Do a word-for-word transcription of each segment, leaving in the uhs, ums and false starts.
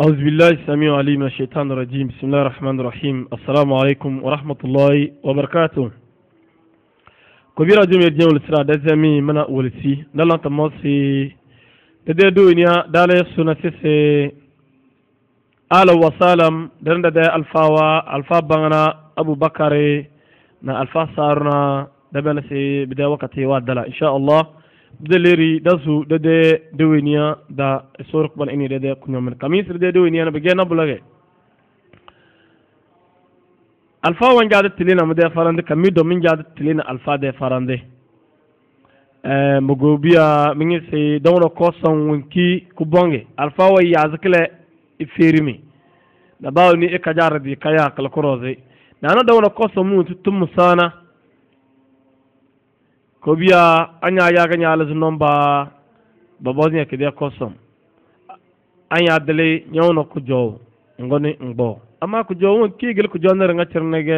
أعوذ بالله السميع العليم من الشيطان الرجيم. بسم الله الرحمن الرحيم. السلام عليكم ورحمة الله وبركاته. كبيرة جميع الجنة والسراء دزمي منا ولسي دلنا تموسي تدي دوينيا دالي سنسيسي أهلا وسهلا درندا دا الفاوا الفا بانغنا أبو بكر نا الفا سارنا دبنا سي بدا وقتي وادلا إن شاء الله بدليري دسو ددي دوينيا دا سورك بان إني ددي كنيا من كميس ددي دوينيا نبجينا بلغي الفا وان جادت تلينا مدي فرانده كمي دو من جادت تلينا الفا دي فرانده أه مغوبيا مني سي دونو كوسون ونكي كوبونغي الفا وي يازكله ifirimi da bawo ni e kajara di kaya kala koroze nana da wona koso mu tum sana ko biya anya ya ganya ala nomba babozi ke dia koso anya dele nyono ku jow ngoni ngbo amma ku jow won ki gel ku jonner nga cernege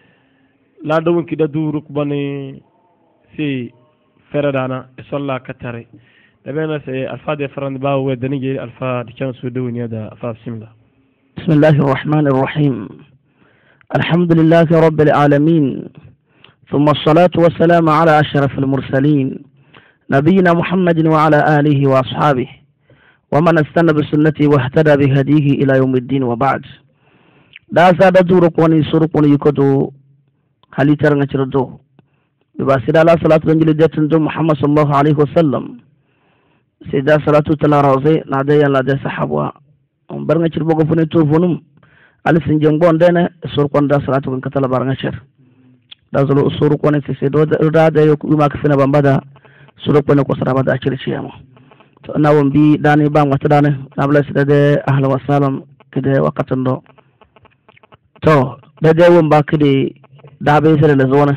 la do won ki da duru ku bani si feradana e solla katare لبنا سي الفا دي فرند باو ودنيجي الفا دي كان سودو نيدا الفا بسم الله. بسم الله الرحمن الرحيم. الحمد لله رب العالمين، ثم الصلاة والسلام على أشرف المرسلين نبينا محمد وعلى آله وأصحابه ومن استنى بسنته واهتدى بهديه إلى يوم الدين وبعد. لا زاد دورك وني سرق وني يكدو هل ترى نشردو بباسي لا صلاة الانجيل جاتن محمد صلى الله عليه وسلم سيدا صلاة تلا روزي نادي يلا دي صحابوا برنا شر بوغو فني توفونم على سنجن بون دنا سور كون دا صلاة كون كتلا برنا شر دا زلو سور كون في سيدو دا دا يوك ما كفنا بامبدا سور كون كو سرا بدا شر شيما تو انا وم بي داني بام وتدانه نابلا سيدا دي اهلا وسهلا كده وقت ندو تو دا دي وم با كدي دا بي سر لزونه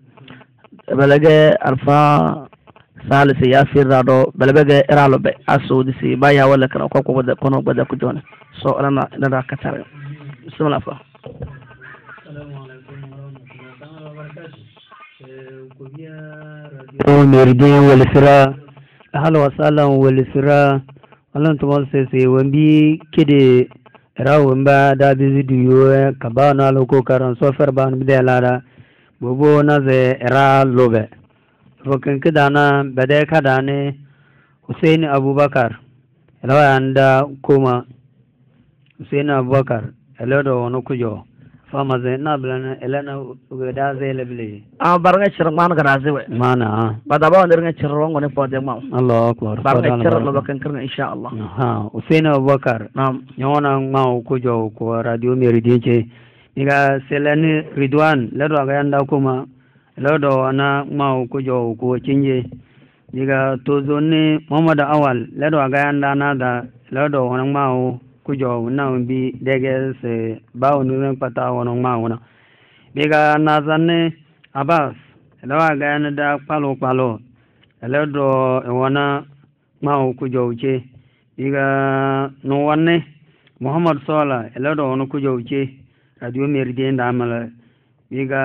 بلغه الفا سالس يا في رادو بلبغه ارالو بي اسو دي سي بايا ولا كان كوكو بدا كونو بدا كجونه سو انا دا كتر بسم الله فا السلام عليكم ورحمه الله وبركاته كوبيا راديو ميردي والسرا اهلا وسهلا والسرا الله تمام سي ومبي كدي راو مبا دا بيزيديو كبانا لوكو كارن سوفر بان بدلا بوبو نازه را لوبه فكن كدانا بدأ كداني حسين أبو بكر لو عندا كوما حسين أبو بكر لو دو نكجو فما زينا بلنا إلنا وجدا زي لبلي آه بارغة شرمان كرازي مانا بعد أبغى نرجع شرون ونفوت يوم الله أكبر بارغة شرون لو بكن كرنا إن شاء الله ها حسين أبو بكر نعم يوانا ما وكجو كو راديو ميريدينشي إذا سلني رضوان لو عندا كوما lodo ana mau kujo ko cinje diga tozonni Muhammad Awal lodo aga yanda na da lodo wonan mau kujo na bi dege se bawo nu pata wonan mau na diga na zanne Abbas lodo aga yanda da palo palo lodo wona mau kujo che diga no wanne Muhammad Sola lodo wono kujo che radio Meridien da mala diga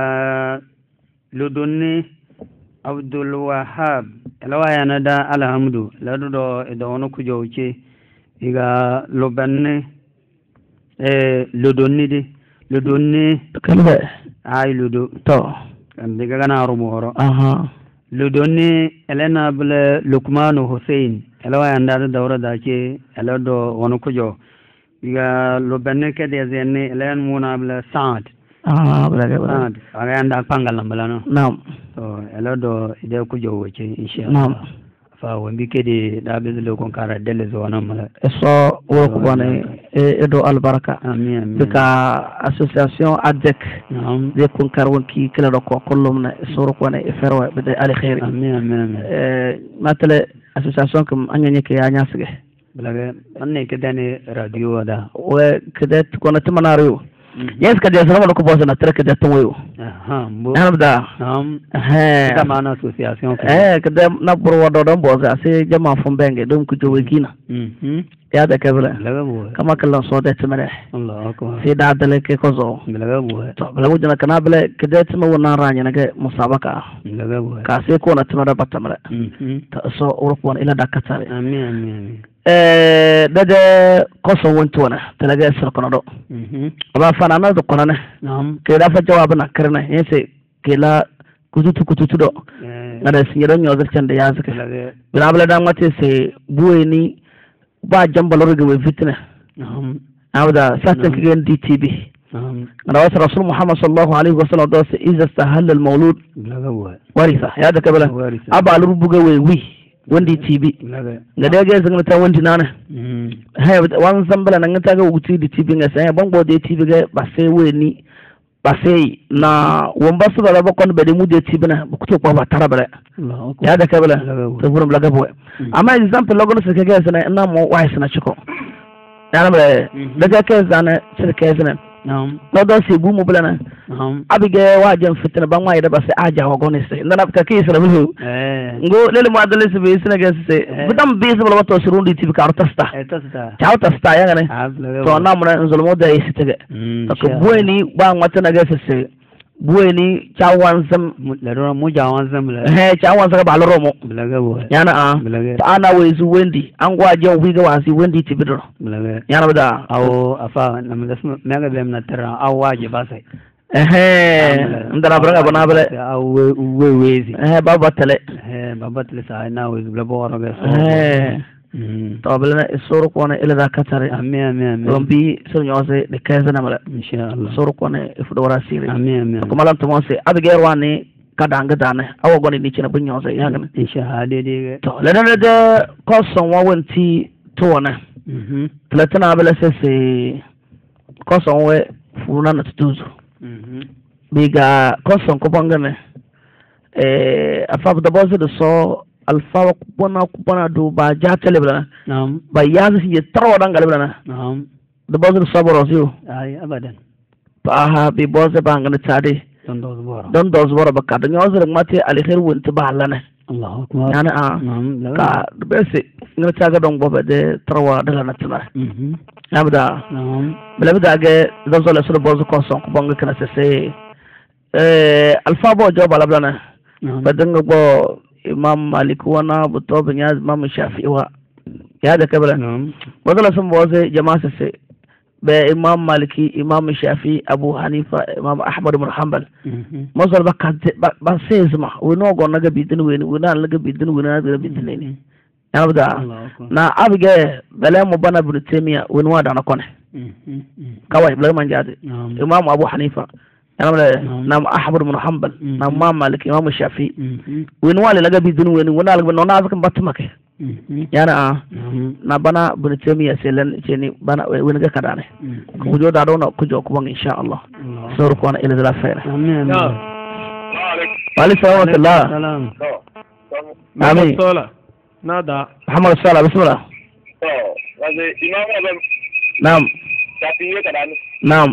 ludunni Abdul Wahab lawa yana da alhamdu ladu do do wono kujo uche iga lobanne e ludunni di ludunni kalbe ay ludu to diga gana rumoro aha ludunni elena bele Lukman Hussein lawa yana da dawra da ke elado wono kujo iga lobanne ke de zenne elen muna bele Saad ah berage berage aga anda pangal lambalano naam so elodo ide ku jowo ci inshallah naam fa wambi kedi da bezlo kon kara delle zona mala so wo ko bone e do albaraka amin amin bika association adek naam de kon kar wonki kala do ko kollum na soro ko ne ferwa be ali khair amin amin eh matale association kam anyanye ke ya nyasge berage anne kedane radio da we kedet kono timanario yes kada sama ko bosa na trek da toyo aha nam da nam eh da mana association eh kada na burwa do don bosa sai jama fun benge don ku jowe kina mhm ya da kabla kama kallan so da tmare Allah akbar sai da dale ke ko zo laga bu to lagu jana kana bele kada tma wannan ranya naga musabaka laga bu ka sai ko na tmara batamara mhm ta so urko ila da katare amin amin eh dada koso wontona talaga sir kono mhm aba fanana do kono ne nam ke da fa jawab na karna yese ke la kututu kututu do ngada sinyero nyoza chande yazake bila bala da mate se bueni ba jambalo ga we fitna nam abda satan ke gen D T B ngada wasa rasul muhammad sallallahu alaihi wasallam do se iza sahal al mawlud warisa ya da kabala aba lubuga we wi wandi T V ngada ga zanga ta wandi nana hay wan zambala nan ta ga wuti di T V nga sai ban bode T V ga ba sai we ni ba sai na won ba su da ba kon be de mu de T V na ba kuto ko ba tarabala ya da kabala to burum laga bo amma example logo se ga sana ina mo wai sana chiko ya na daga ka zana se ka zana nam no do se bu mu bulana nam abige wajen fitina ban wai da ba sai aja wa gone sai ndana ka ki sala mu eh ngo lele mo adale se be sina ga se budam be se bala to sirundi tibi ka tasta eh tasta ta tasta ya ngane to na mun zulmo da yi sita ga to bueni ba ngata na ga se bueni chawan sam la ro mu jawan sam la eh chawan sa ba lo romo blaga bo yana a ta ana we zu wendi an gwa je wi ga wasi wendi tibi do blaga yana bada awo afa na me gasma me ga dem na tara awaje ba sai eh ndara braga bana bale awe we wezi eh baba tele eh baba tele sa na we bla bo ro ga eh to bala soro ko na ila da katare amin amin amin rombi so nyose de kaza na mala inshallah soro ko na ifu wara sire amin amin ko malam to mo se abige rwani kadanga dane awo goni ni china bunyo se ya gana inshallah de de to le na de ko son wa wonti to na mhm platana bala se se ko son we funa na tutuzo mhm biga ko son ko bangane eh afa da bozo de so alfa kubona kubona do ba jatale bla naam ba yazi si tawo dangal bla naam do bozo saboro siyo ay abadan ba ha bi bozo bangana tade don do zbora don do zbora bakka do nyozo rek mate ali khair wonti ba lana allah akbar yana a naam ka bese ngana taga don bobe de tawa daga na tana mhm abda naam bla bida ge do zole so bozo ko son ko bonga kana se eh alfa bo jo bala bla na ba danga bo imam malik wana buto banya imam shafi'i wa ya da kabala wadala sun boze jama'a sai be imam maliki imam shafi'i abu hanifa imam ahmad ibn hanbal masal bakka ba sai zuma wono go naga bidin weni wona naga bidin wona naga bidin ne ya bada na abige bala mu bana ibn taymiya woni wada na kone kawai bala man jade imam abu hanifa نعم أحمد بن حنبل نعم ما مالك إمام الشافعي وينوالي لقى بيدون وين ونالك بنونا أذكر باتمك يعني آه نبنا بن تيمية سيلن جني بنا وينجا كدانه كوجو دارونا كوجو كبان إن شاء الله سوركونا إلى ذلك خير آمين وعليكم السلام ورحمة الله آمين نادا محمد الصلاة بسم الله نعم نعم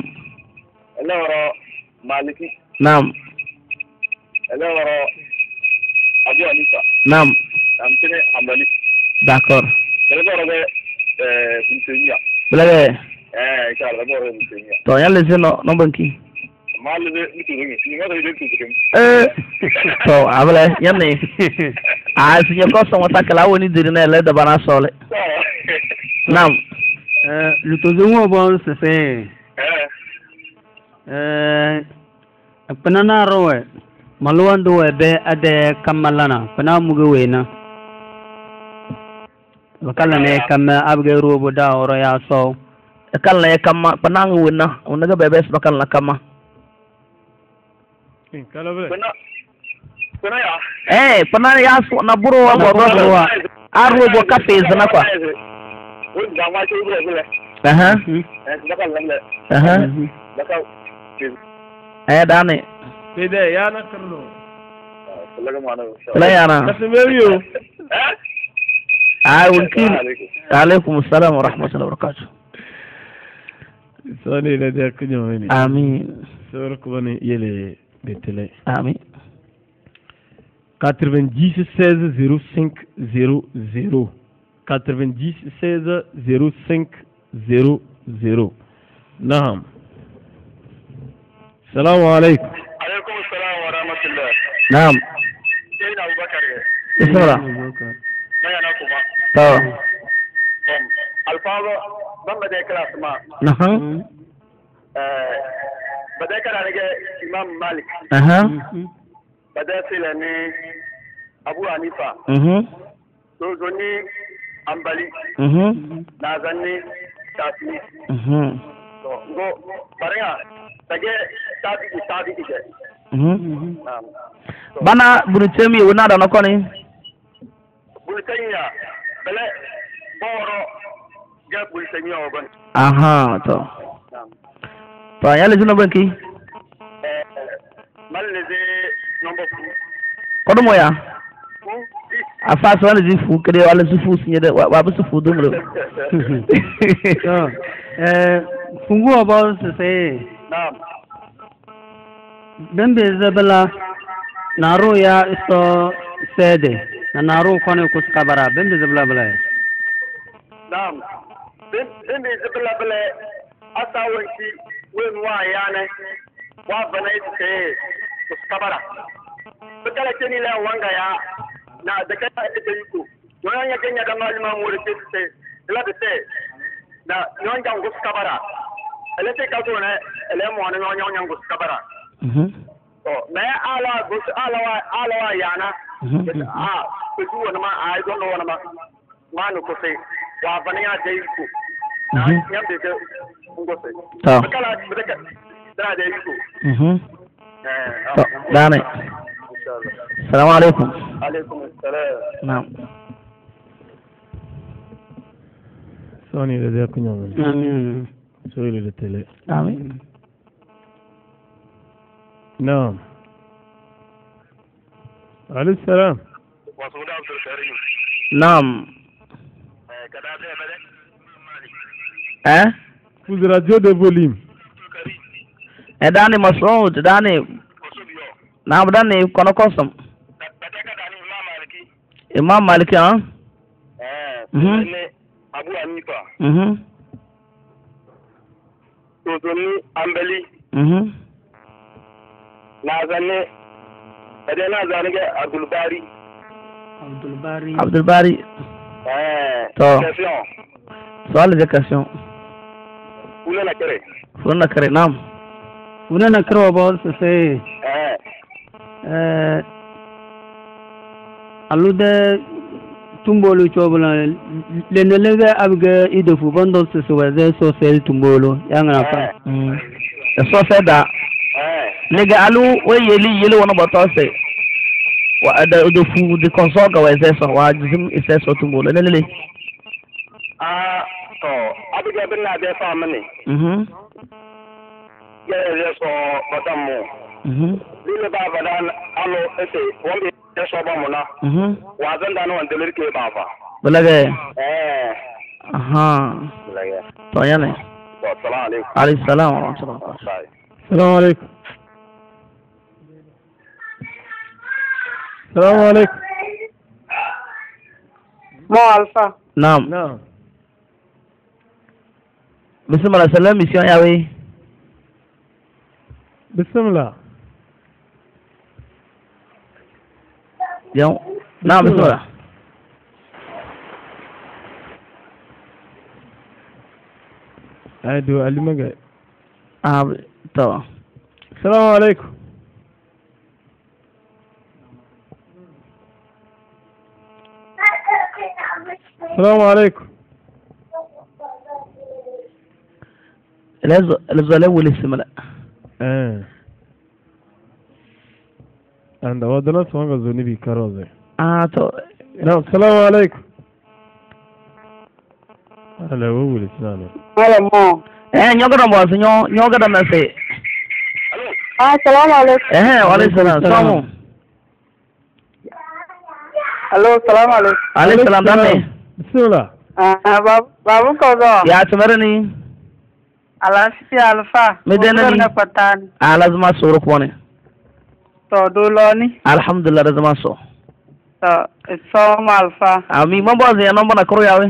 مالكي نعم انا ورا ابو حنيفه نعم نعم تني حنبلي داكور بلا ورا اه بنتيا بلا اه ان شاء الله ورا بنتيا تو يلا زينو نو بنكي مال دي ميتوني ني ما دي تيكم eh to abale yanne a sinye ko so wata kala woni dirina le da bana sole nam eh lutozo mo bon se se eh eh penana rowe malwando we be ade kamalana pena muge wena wakala ne kama abge robo da oro ya so kala ne kama pena wena onaga bebe s bakala kama kala be pena pena ya eh pena ya so na buro wa buro wa arwo bo kafe zana kwa won da ma ce bure bure aha eh da lamle aha da eh dane bede ya na karno laga mana la yana kasmeriyo ay wakil alaikum assalam wa rahmatullahi wa barakatuh soni la de kunyo ni amin sor ko bani yele betele amin quatre-vingt-dix seize zéro cinq zéro zéro quatre-vingt-dix seize zéro cinq zéro zéro نعم السلام عليكم. عليكم السلام ورحمة الله. نعم. سيدنا أبو بكر. بسم الله. ما يناكما. طبعا. أو alfago ban ba da class ma aha eh ba da kana daga Imam Malik aha ba da sila ne Abu Hanifa mhm to zo ni Ambali mhm na zanni Shafi mhm to go bariya tage tabi tabi ke mhm na'am bana burutemi wona da nakoni bultanya bele boro ga bultanya oban aha to na'am to yalla jino banki eh malle number two kodo moya afa so wala zifu kede wala zifu sinye de wa ba zifu dumro to eh fungu obo se na'am bembe zabala naro ya isto sede na naro kone kuskabara bembe zabala bala na'am bembe zabala bala asawanci wen wa yana wa bana ite kuskabara bakala keni la wanga ya na da kai ite yiko yon ya kenya da malima mu da ce la da ce na yon jang kuskabara ele te ka to ne ele mo ne yon yang kuskabara mhm to me ala gus ala wa ala wa yana ah ku wona ma ai don wona ma ma no ko sai wa bana ya dai ku na yambe ke ngo sai to bakala baka da dai ku mhm eh to dane inshallah assalamu alaikum alaikum assalam na'am soni da zai kunya mun amin sori da tele amin na'am alayhi salam wa sudan sul karim na'am eh kada da mele eh vous radio de volume e dani Mas'ud dani na dani kono kosam Imam Maliki ah eh mhm ne Abu Hanifa mhm to to ni Ambali mhm na zanne da na zanne ga Abdul Bari Abdul Bari Abdul Bari eh to question soal de question ule na kare furna kare nam una na kro obo se eh eh alude tumbolo chobula lene lege abge idofu bondo se so weze so sel tumbolo yanga fa mm e so se da eh lega alu we yeli yeli wona boto se wa ada do fu de konsoga weze so wa jim ise so tumbolo lele ah to abige bin na da fa mane mhm ya ya so batamu mhm lile ba badan alo ese wonde ya so ba mu na mhm wa zan da no wanda lirke ba fa bulage eh aha lage to yana to assalamu alaikum alayhi salam wa rahmatullah bye assalamu alaikum assalamu alaikum Mo Alpha. naam na'am bismillah salam mission yawe bismillah Yang, nah betul lah. Aduh, alim agak. Ah, betul. Assalamualaikum. Assalamualaikum. لازم لازم الأول اسم لا. Eh. Anda wadana songa zoni bi karoze. Ah, to. Naam, assalamu alaikum. Ala wo lisana. Hello, Mo. Eh, nyoga na boss, nyo nyoga na nase. Ah, assalamu alaikum. Eh, wa alaikum salam. Salamu. Hello, assalamu alaikum. Alaikum salam dame. Bismillah. Ah, babu babu ko zo. Ya tumarani. Alafi Alpha. Medenani. Na patani. Ah, lazima suru kwani. To doloni. Alhamdulillah lazima so. To so Alpha. Ami mambo ya nomba na koro yawe.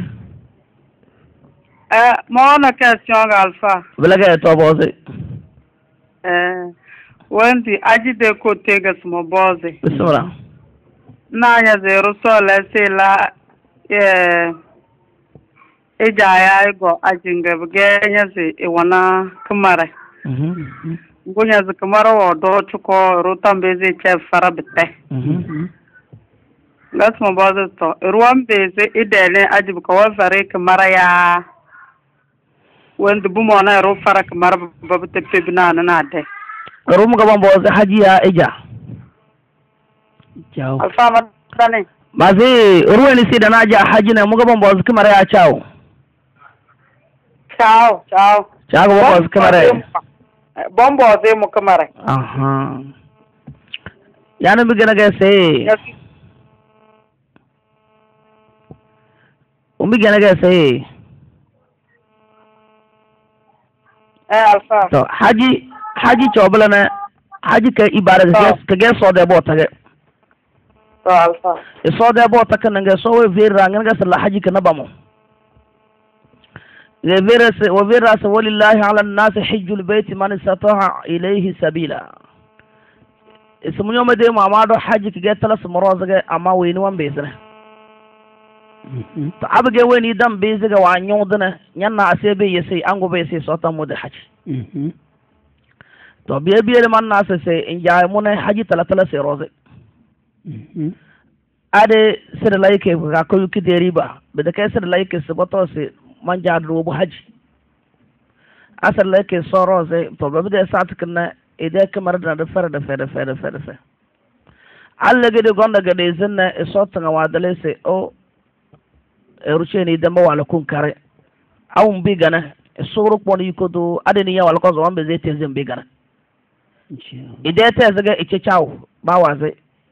Eh, mo na question Alpha. Bilaga to boze. Eh, wendi ajide ko tega smo boze. Bismillah. Na ya zero so la se la eh ija ya go ajinga bugenya se e wana kamare mhm gunya z kamara wo do chuko rutam beze che fara bitte mhm gas mo bazo to ruwan beze idele ajib ko wa fare kamara ya wanda bu mo na ro fara kamara babu teppe bina na de rum gaban boze hajiya ija ciao alfa madane mazi ruwani si da naja haji ne mu gaban boze kamara ya ciao ciao ciao ciao gaban boze kamara bombo de mu kamara aha yana bi gana ga sai umbi gana ga sai eh alfa to haji haji chobla na haji ka ibara ga ka ga so da bota ga to alfa e so da bota kan ga so we vera ngan ga sala haji ka na bamo le vera se wa vera se walillahi ala an-nas hajjul bayt man istata'a ilayhi sabila ismu nyoma de mama do haji ka ga tala smoroza ga amma wayni wan be sene to abge wani dan be ziga wa nyodana nyanna ase be yesi ango be yesi so ta mu da haji mhm to biye biye man na se se in ja mu ne haji tala tala se roze mhm ade se da like ga ko yuki de riba be da kai se da like se boto se man ja do bu haji asar like so roze to be da sa tukna ide kamar da da fara da fara fara fara fara alla gede gonda gede zinna e so tanga wadale se o erucheni damba wala kun kare awun bi gana suru pon yikodo adeni ya wala ko zo ambe zai tenzin bi gana ide ta zaga ice chawo ba waze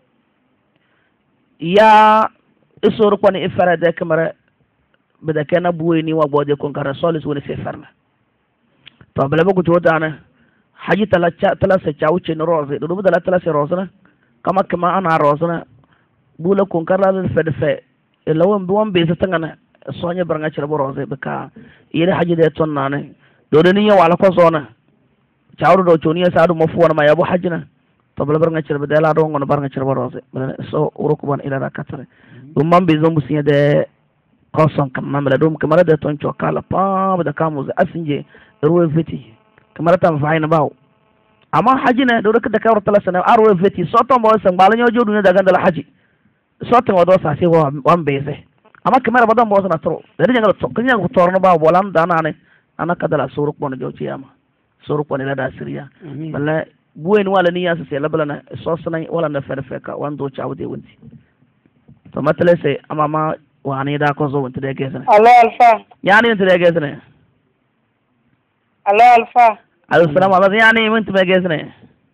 ya isuru pon ifara da kamar bida kana buwe ni wa bode kun kare solis woni se farna to bala bugu to dana haji talacha talasa chawo ce ni roze do bida talasa rozna kama kama ana rozna bula kun kare da fe fe lawan duwan bai sa tangana sonya baranga cire boro zai baka yiri haji da ton nane do da niya wala ko zona chawru do choniya sadu mafu wana ma yabo hajina to bala baranga cire da la do ngono baranga cire boro zai so uruku ban ila rakatare dum man bai zo musinya de koson kam mamala dum kamara da ton chokala pa da kamu za asinje ruwe veti kamara tan faina bawo amma hajina do da ka tala sana arwe veti so to mo san balanyo jodu ne daga dal haji sotin wado sa sai wan beze amma kamar badan bo sana tro da ringa to kanya ko torno ba bolan dana ne ana kadala suruk bon joci yama suruk bon ila da siriya balla buwen wala ni yasa sai labala na so sana wala na ferfe ka wan do chawo de wunti to matale sai amma ma wani da ko zo wunti da gesa allo alfa yani wunti da gesa ne allo alfa assalamu alaikum yani wunti da gesa ne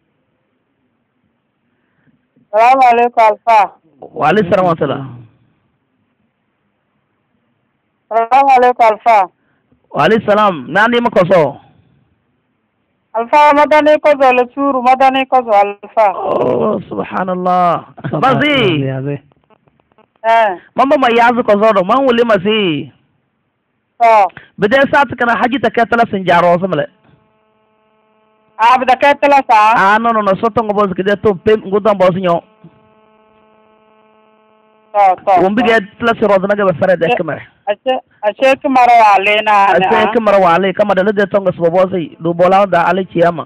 salamu alaikum alfa wa alaikum salam wa rahmatullah salamu alaikum alfa wa alaikum salam nani mako so alfa madani ko zo le suru madani ko zo alfa oh subhanallah bazi eh mama ma yazu ko zo do man wuli masi to bide sat kana haji ta katala sin jaro samale ab da katala sa ah no no no soto ngo boz kide to pem ngudam boz nyo to to wumbi ge plus rozna ge fere de kamera ache ache kamara wale na ache kamera wale kama da de tonga so bozi do bola da ali chiyama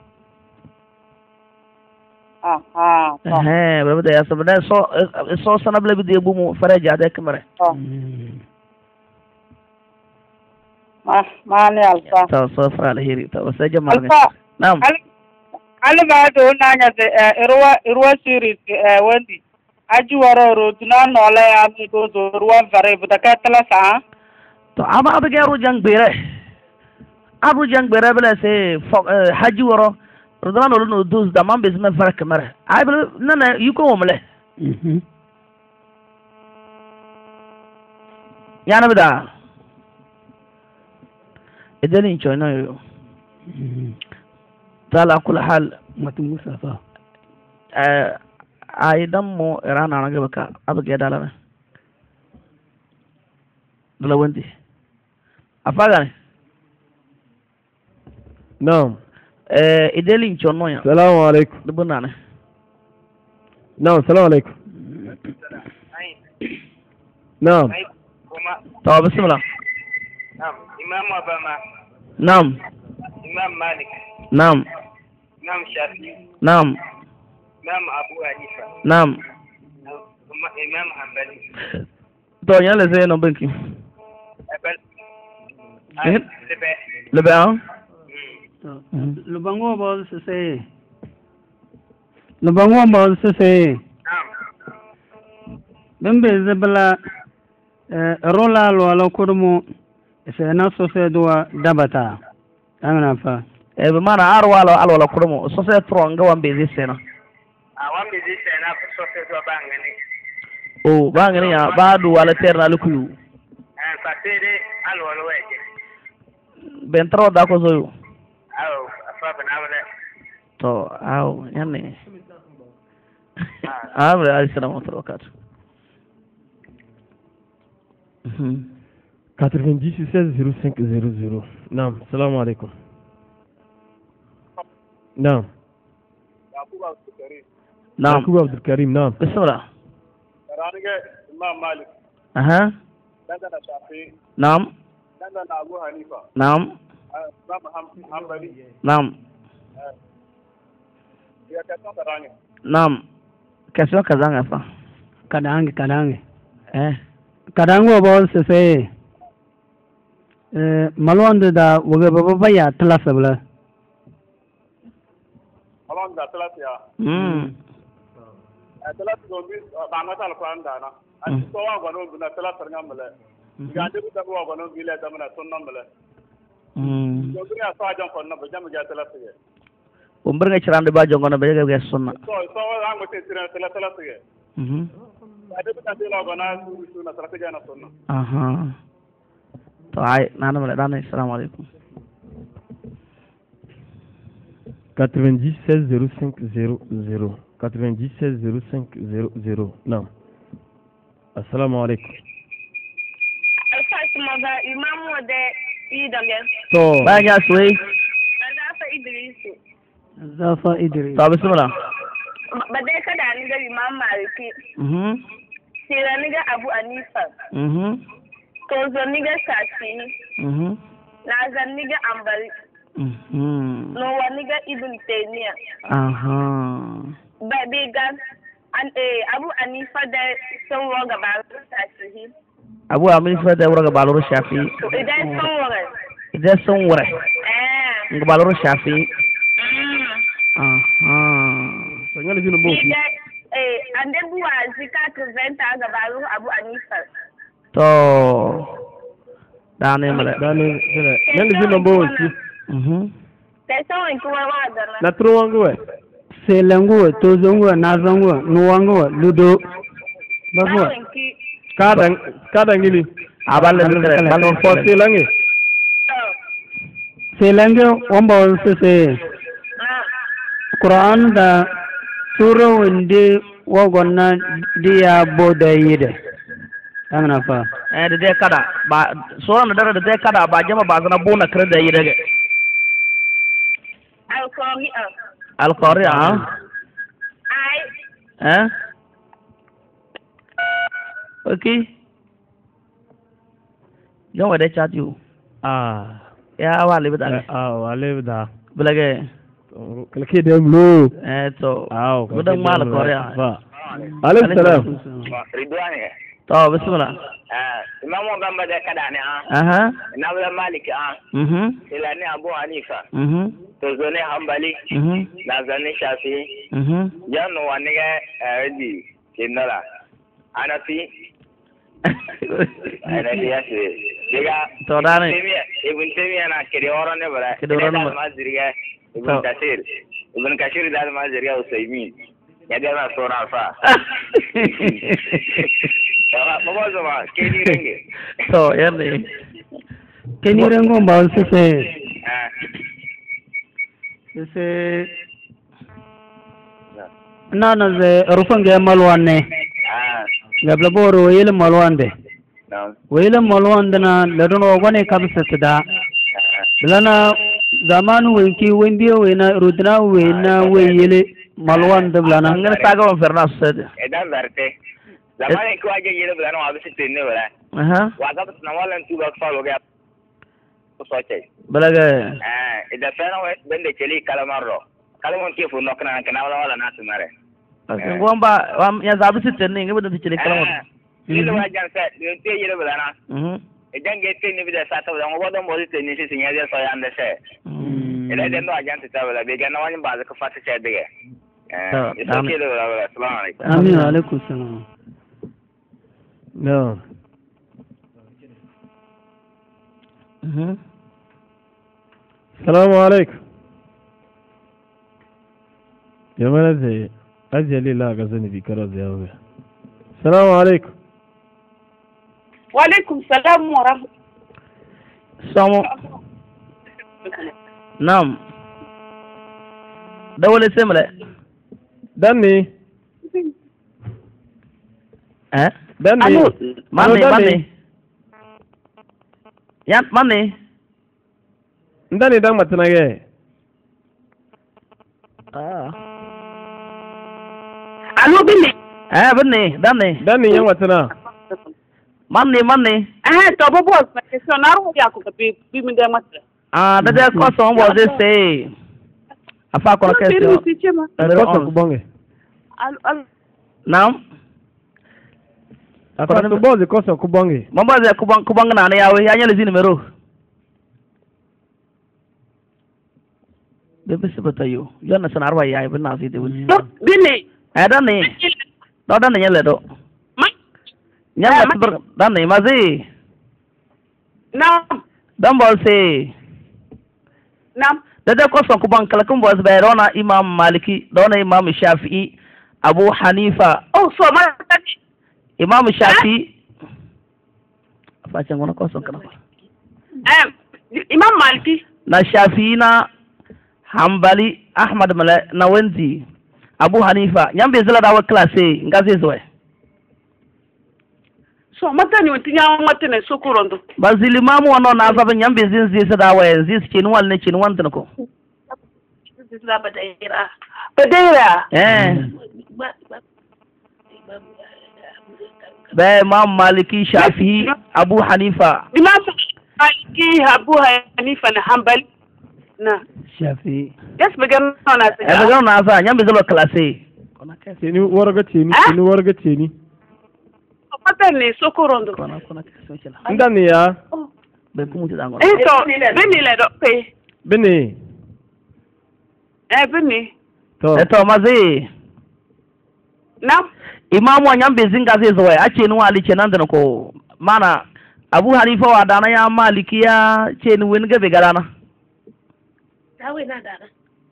ah ah eh bebe de ya sabne so so sana bele bi de bu mu fere ja de kamera ma ma ne alfa to so fara alheri to sai jama'a alfa na'am alba do na nya de irwa irwa series wendi aji waro ro tuna no la ya mi do zo ruwa vare bu da ka tala sa to ama abge ru jang bere abu jang bere bele se haji waro rodana no no dos da man bezme fara kamera ay bele nana yuko womle mhm yana bida idan in choina yo tala kula hal matum musafa eh ay dammo rana na gaba abge dala na dala wandi afaga نعم eh idelin chono ya السلام عليكم dubuna ne نعم السلام عليكم نعم to bismillah Imam Obama. نعم. Imam Malik. نعم. Imam Shafi. نعم. Imam Abu Hanifa. نعم. Imam Hanbali. تو يلا زي نبنكي. Abel. إيه؟ Lebe. لبعا. Lubango bol sese. Lubango bol sese. Naam. Bembe zebla eh rola lo alo kurmu se na sose do dabata. Amina fa. E be mana arwa lo alo la kurmo so se tronga wan be zisena. Ah wan be zisena ko sose do bangani. Oh bangani ya badu wala terna lukuyu. Eh patere alo lo weje. Ben tro da ko zoyu. Aw afa banawale. To aw yanne. Ah alayhi salam wa barakatuh. quatre-vingt-dix seize zéro cinq zéro zéro. Naam, salam alaikum. Naam. نعم. Yakubu Abdul Karim, naam. بسم الله. Ranige Imam Malik. أها. Dangana Shafi. نعم. Dangana Abu Hanifa. نعم. Imam Hanbali. نعم. Ya ka ranige. نعم. Question kaza ngafa. Kadange kadange. Eh. Kadango bol sese. Eh malwande da woga baba baya tlasabla. Alon da talatiya. Mm. Talat go bi ba ngata al Quran da na. An to wa gono bi na talat ngambale. Ga de bi da wa gono bi le da mana sunna mbale. Mm. Yo bi ya sa jan kon na ba jam ga talat ge. Umber nga chirande ba jongono be ga sunna. So so wa ngo te tira talat talat ge. Mhm. Ga de bi da de la gona su su na talat ge na sunna. Aha. To ay nana mala dana assalamu alaikum. quatre-vingt-dix seize zéro cinq zéro zéro. quatre-vingt-dix seize zéro cinq zéro zéro. Naam. Assalamu alaikum. Alfa ma imamu de idange. To ba nya suwai. Zafa Idrisu. Zafa Idris. To bismillah. Ba dai kada ni ga Imam Maliki. Mhm. Sira ni ga Abu Hanifa. Mhm. To zo ni ga Shafi. Mhm. Na zan ni ga Ambali. Mhm. No wa ni ga Ibn Taymiyyah. Aha. Ba bi ga an eh Abu Hanifa da sun wa gaba Shafi. Abu Amin fa da wura baluru Shafi. Idan sun wa. Idan sun wura. Eh. Ga baluru Shafi. Mm. Aha. To ngale jino bo. Eh ande buwa zika venta ga balu Abu Hanifa. To dane mala. Dane sele. Ngale jino bo ci. Mhm. Sai in kuma wa da na. Na tro wangu we. Selangu tozongu nazangu nuwangu ludo. Babu. Kada kada ngili. Aballe dukere. Balon fo selange. Selange wamba sese. Quran da sura winde wagonna dia boda yide. Amna fa. Eh de de kada ba sura na dara de de kada ba jama ba zana bona kare da yide ge. Al-Qari'a. Al-Qari'a. Ai. Eh? Okay. Yo wade chat you. Ah. Ya wale bida. Ah wale bida. Bilage. Kalke da mlo. Eh to. Ah. Bidan mal Qari'a. Ba. Alayhi salam. Ridwan ya. To bismillah. Ah Imam Obama da kada ne ah. Aha. Na wala Malik ah. Mhm. Ila ne Abu Hanifa. Mhm. To zo ne Hanbali. Mhm. Na zane Shafi. Mhm. Jano wani ga redi kinara. Anafi. Anafi ya ce. Diga. To dane. Ibn Taymiyyah na kire oro ne bara. Kire oro ne. Ma ziriga. Ibn Kathir. Ibn Kathir da ma ziriga Usaymin. Ya ga na sora fa. Baba zama keni renge. To yanne. Keni rengo ba sese. Ah. Sese nana ze rufange malwanne. Ah. Gabla boro yele malwande. No. Wele malwande na ladono wane kabisa da. Lana zamanu wenki wendi wena rudna wena weyele malwande blana. Ngene saga on ferna sede. Edan verte. Zamani ko aje yele blana wa bisi tenne wala. Aha. Wa ga na wala tu ga falo ga. soche balaga eh ida fena we bende cheli kalamarro kalamon ke fu nokna kana wala wala na tumare ngomba ya zabu sitte ni ngebe do cheli kalamar ile wa jan sa te yele bana mhm e jange te ni bida sa ta wala ngodo mo te ni si sinya ya so ya ande se ile den do ajan ta wala be gana wani ba za ka fata ce dige eh ita ke da wala assalamu alaikum amin wa alaikum salam no mhm السلام عليكم يا مالذي أجل لا غزني بكرز يا أبي السلام عليكم وعليكم السلام ورحمة سامو نعم دولة سملة دني ها دني ماني ماني يا ماني دني دم متناجي آه ألو بني ها بني دني دني يوم متنا ماني ماني أه تبغى بوس ما كسرناه يا أخو بي بي من ده مصر ah da da ko so mo ze say afa ko question ko kubonge al al nam afa ko boze ko so kubonge mo boze kubang kubang na na yawe ya nyale zi numero de bese batayo yo na sanar wa ya ibn nazi de wuni bini ada ni do da nyale do ma nyale ber da ni mazi nam dan bol say nam dada ko son kuban kala kun boz bayrona imam maliki dona imam shafi'i abu hanifa oh so ma imam shafi'i fa can gona ko son kana eh imam maliki na shafi'i na hanbali ahmad mala na wenzi abu hanifa nyambe zala dawa classe ngaze zoe so mata ni wutinya mata ne sokurondo bazili mamu wono na fa nyambe zinzi sa dawa zinzi cin wal ne cin wan tan ko la badaira badaira eh ba imam maliki shafi'i abu hanifa imam maliki abu hanifa na hanbali na shafi'i yes began na sa eh began na sa nyambe zala classe kona ka ni warga ce ni ni warga ce ni mata ne sokorondo kona kona question chala ndani ya be kumu ti dango eh so bini le do pe bini eh bini to e to mazi na imamu anyambe zinga zai zo a ce ni wali ce nan da ko mana abu hanifa wa dana ya maliki ya ce ni wani gabe garana dawe na dana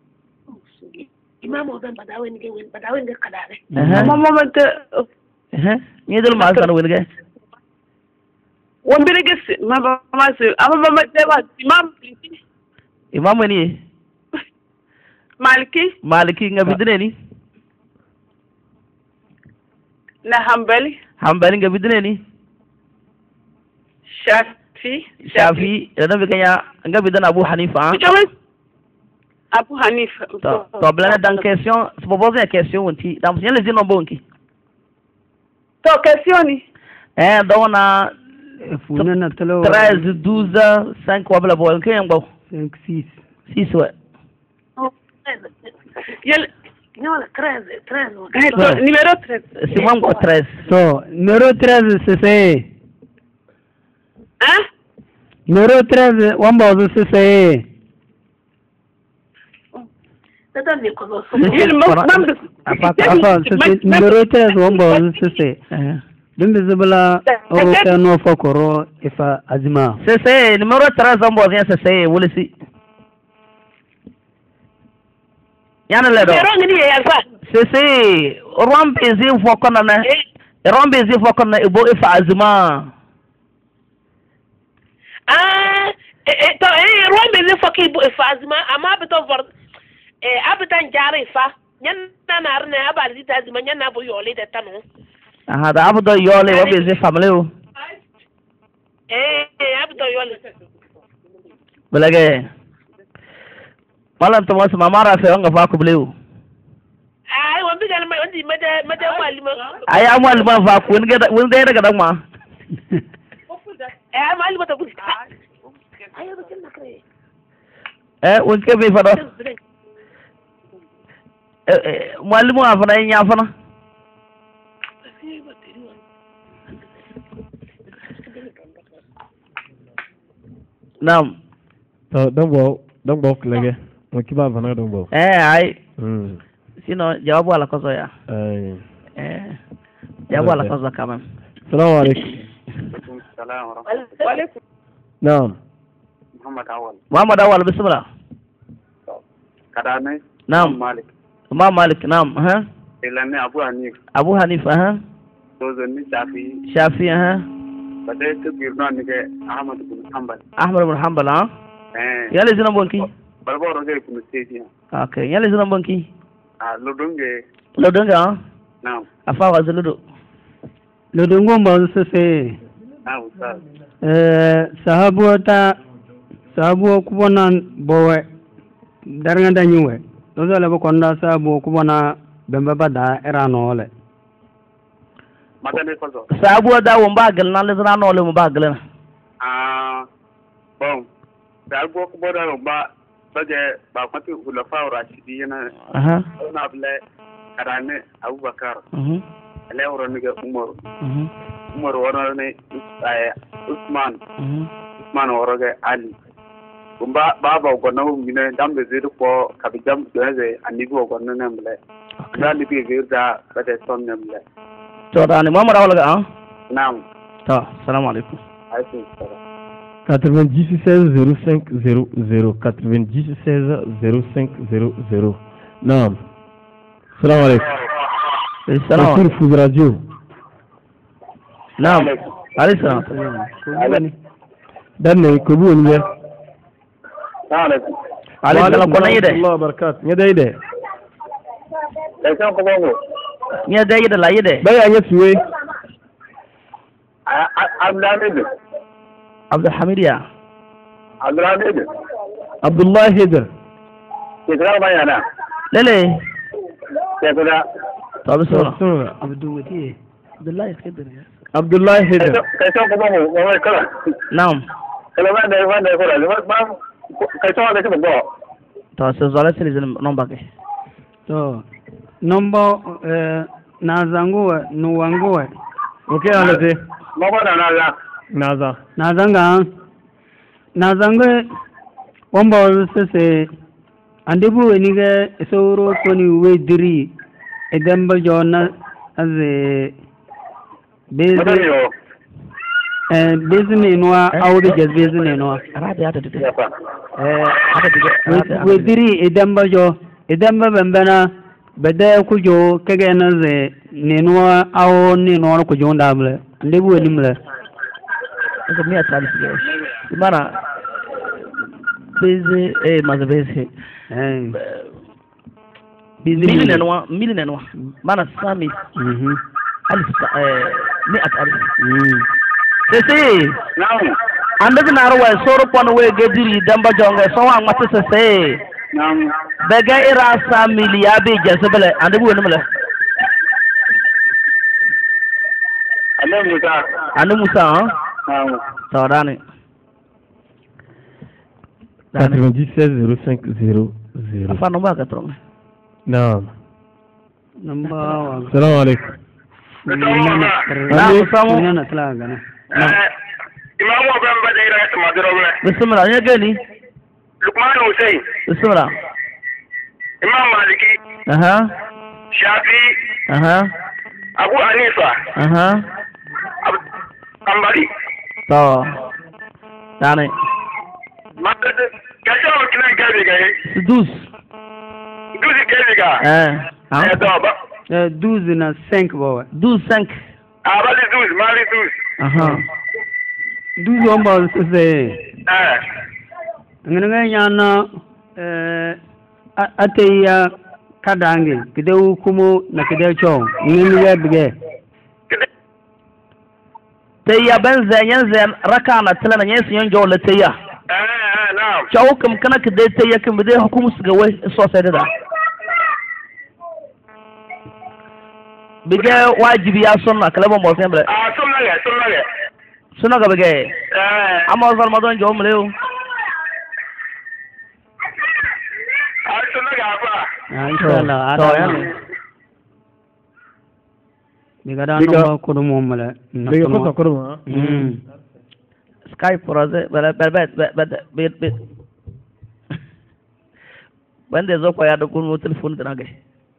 imamu dan badawe ni gawe badawe ni kadare mama mama te eh ni dal ma san wani ga won bi gis ma ba ma se amma mama te ba imam imamu ni maliki maliki nga bidine ni na hanbali hanbali nga bidine ni shafi shafi da bi kanya nga bidana abu hanifa abu hanifa to to blana dan question se propose une question onti dan vous les non bonki to question ni eh dona funa na talo treize douze cinq wabla bo ke ngo cinq six six ouais yel non la treize treize eh to numéro treize c'est moi ngo treize so numéro treize c'est c'est hein numéro treize wamba zo c'est c'est tata ni ko so il mo mam apa apa c'est numéro treize wamba zo c'est c'est dum bizibla oro kano fokoro ifa azima c'est c'est numéro treize wamba vient c'est c'est wolisi yana le do numéro ni ya fa c'est c'est rombe zi fokona na rombe zi fokona ibo ifa azima ah eh to eh rombe ni foki ibo ifa azima ama beto vor eh abitan jare fa nyan na na ne abali ta azima nyan na bo yole de tanu aha da abdo yole wa be zi family o eh abdo yole belage malam to mas mamara fe nga fa ko blew ai won bigal mai wandi made made malima ay amal ma fa ko won ga won ga daga dan ma eh malima to eh wonke be fado eh mwalimu afana yin afana nam to don bo don bo klege mo kiba afana don bo eh ai mm sino jawabu ala koso ya eh eh jawabu ala koso kama assalamu alaikum السلام ورحمة الله وعليكم نعم محمد أول محمد أول بسم الله كداني نعم مالك ما مالك نعم ها إلاني أبو حنيف أبو حنيفة ها توزني شافي شافي ها بدأت تبيرنا نيجي أحمد بن حنبل أحمد بن حنبل ها إيه يلا زنا بونكي بالبور رجع يكون سيدنا أوكي يلا زنا بونكي آه لودونجي لودونجا ها نعم أفا وزلودو lodongo mbazo sese نعم أستاذ eh sahabu ta sahabu kubona bowe daranga danyuwe dozo le bokonda sahabu kubona bemba bada erano ole مدني فضل sabu da won bagal na le zana no le mo bagal na آه بوم سألقوا كبار با بجى باقتي خلفاء راشدين aha أنا بلا كداني أبو بكر mhm لا ورنيجي عمر mhm عمر ورني عثمان mhm عثمان ورنيجي علي Kumba baba ukono mine jambe ziru po kabijam doze anigo ukono nemle. Ya lipi virda bade son nemle. to dani Muhammad Awal ga ah Naam. to assalamu alaikum Alaykum salam. quatre-vingt-dix seize zéro cinq zéro zéro quatre-vingt-dix seize zéro cinq zéro zéro نعم السلام عليكم السلام دكتور فوز راديو نعم عليه السلام دني كبون يا Alaykum. عليه السلام كنا يده الله بركات يده يده Lekan ko bongo. يده يده لا يده بيا يسوي Abdulhamid. عبد الحميد يا Abdulhamid. عبد الله هدر Kira bayana. ليه Kira. طب بسم الله abdu wati عبد الله خضر يا عبد الله هدر Lekan ko bongo. Wa kala. نعم Kala ba da ba da ko la. Ba lekan da ko bongo. to se zala se les nomba ke to nombo eh nazanguwe nuwanguwe اوكي انا زي Ma ba da na la. نازا nazanga nazanga ombo sese andebu wenige soro koni wediri edemba jona aze bezi Madani yo. eh bezi ne noa awde jaz bezi ne noa arade ata de Ya pa. eh ata de wediri edemba jo edemba bembena bede kujo kege na ze ne noa awo ne noa kujo ndamle andebu wenimle ko mi ata de mana beze eh ma beze eh mili nenwa mili nenwa mana sami mhm alif eh mi at alif mhm sese Naam. ande na ro wa soro pon we gediri damba jonga so wa ngata sese Naam. bega ira sa mili ya be jasebele ande bu wenimle Allah Musa. ande musa ha Naam. to dani quatre-vingt-dix seize zéro cinq zéro zéro afa no ba ka tro نعم number one السلام عليكم na samu nana tla gana Imam wa ban bada ira ta maduro ne. bismillah ya gani Lukman Hussein. bismillah Imam Maliki. aha Shafi. aha Abu Hanifa. aha Ambali. to dani Madad kaje o kina gabe gaye. sedus Duzi gabe ga. eh Eh ah do ba. eh douze na cinq bawa douze cinq Abali duzi, mali duzi. aha douze omba sese Eh. ngene nyana eh ateya kadange kide hukumu na kide cho ngene ya bige teya ben zanyen zan raka na tilana nyen sin jo la teya Eh eh naam. chawo kam kana kide teya kam bide hukumu su ga wai so sai da bige wajibi ya sunna kalaba mo sai bre Ah sunna le, sunna le. sunna ga bige Eh. amma zalma don jo mu lew inshallah ada biga da no ko dum mom la biga ko ko dum mm skype proze bala bala bala bit bit bande zo ko ya da kun mo telephone dana ge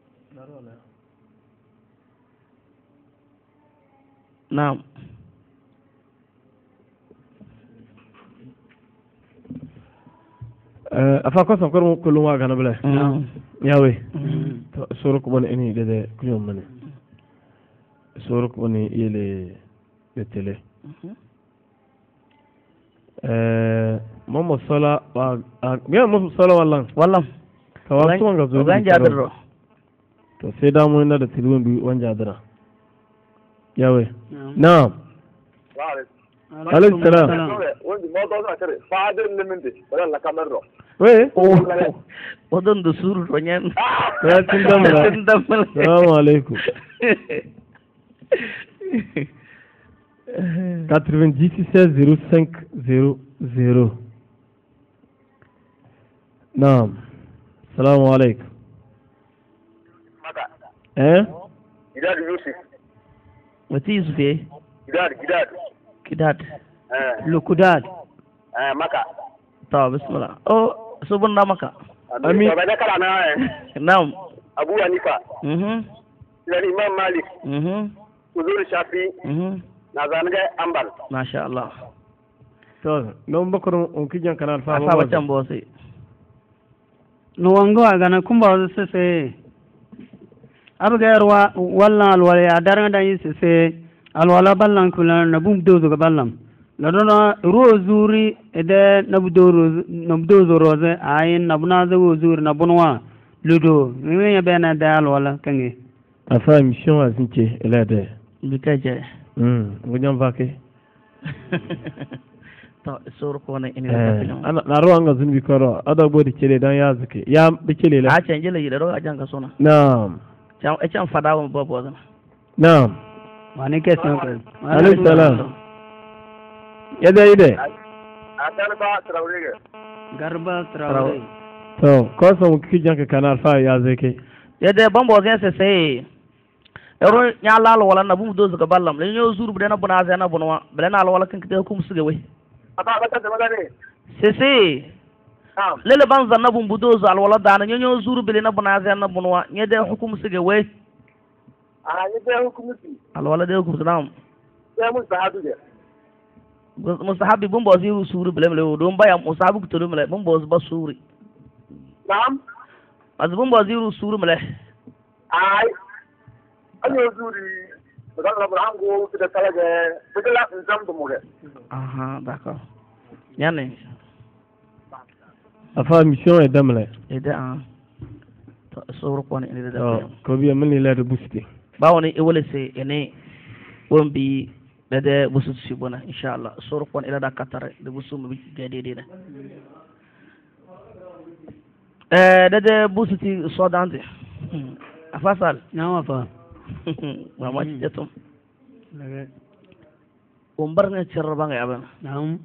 naam afa ko son ko ko lu wa gana bala yawe soro ko bon eni de ko ñom mané soro ko ni yele de télé euh momo sala ba bien momo sala wallan wallan ka wa so nga zo ganja dro to sai da mu na da tilwon bi wanja dra yawe na'am alaikum salam wanda mo do na kare faadar liminde wala la kamero we o don do suru to nyen ya tin damla tin damla assalamu alaikum quatre-vingt-dix zéro cinq zéro zéro naam assalamu alaikum maka eh gidad yusuf wati yusuf gidad gidad kidat eh lukudat eh maka ta bismillah oh subun na maka ami ba da kala na eh naam abu hanifa mhm yani imam malik mhm uzur shafi mhm na zanga ambal masha Allah to non bakoro on kijan kanal fa ba ba tan bo sai no wango aga na kumba se se abuga yarwa wallan alwala ya daranga dan yi se se alwala ballan kulan na bum dozo ga ballam la dona rozuri ede na budoro na budozo roze ayin na buna za rozuri na bunwa ludo mi ya bena da alwala kange afa mission azinche elade bitaje mm ngonyam vake to sor ko na ini ana na ro anga zunbi koro ada bodi chele dan ya zake ya be chele la a canje le da ro ajan ka sona na'am chan e chan fada won bobo zana na'am wani ke sen ko alaikum salam yada ide adan ba trawrege garba trawe to ko so kijan ka kanal fa ya zake yada bombo zan se se ero nya lalo wala na bum dozo ka ballam le nyo zuru bena buna za na bunwa bela na wala kan kite hukum suge we aba ba ta da magane sese na'am lele ban zanna bum budozo al wala dana nyo zuru bela na buna za na bunwa nye de hukum suge we a ni da hukumti al wala de hukum sanam sai mun sahabu de mustahabi bum bozi suru bela bela do mbaya mustahabu ko to mele bum bozi basuri na'am azbum bozi suru mele ai an yi zuri da zan rabu an go su da talaga bugala in zam da muge aha d'accord yanne afa mission e damle ede a to soro ko ne ede da to ko biya mani la de busti ba woni e wole se ene wombi dede busu sibona inshallah soro ko ila da katare de busu mu de de de eh dede busu ti sodante afasal na wafa mama jetum umbar ne cerro banga yaban na'am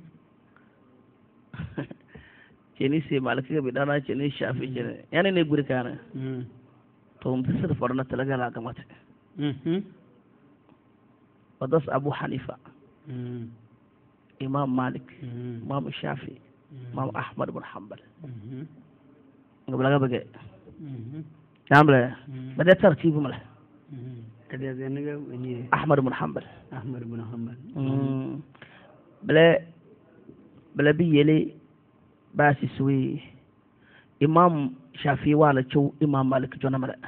ceni se malaki ga bidana ceni shafi ceni yani ne guri kana mm to mun tsada farna talaga la ga mata mhm wadas abu hanifa mm imam malik mm imam shafi imam ahmad ibn hanbal mhm ngabla ga bage mhm namle bada tartibu mala kada zanaga wani ahmad ibn hanbal ahmad ibn hanbal mm bala bala bi yele basi suwi imam shafi wala chu imam malik jona mala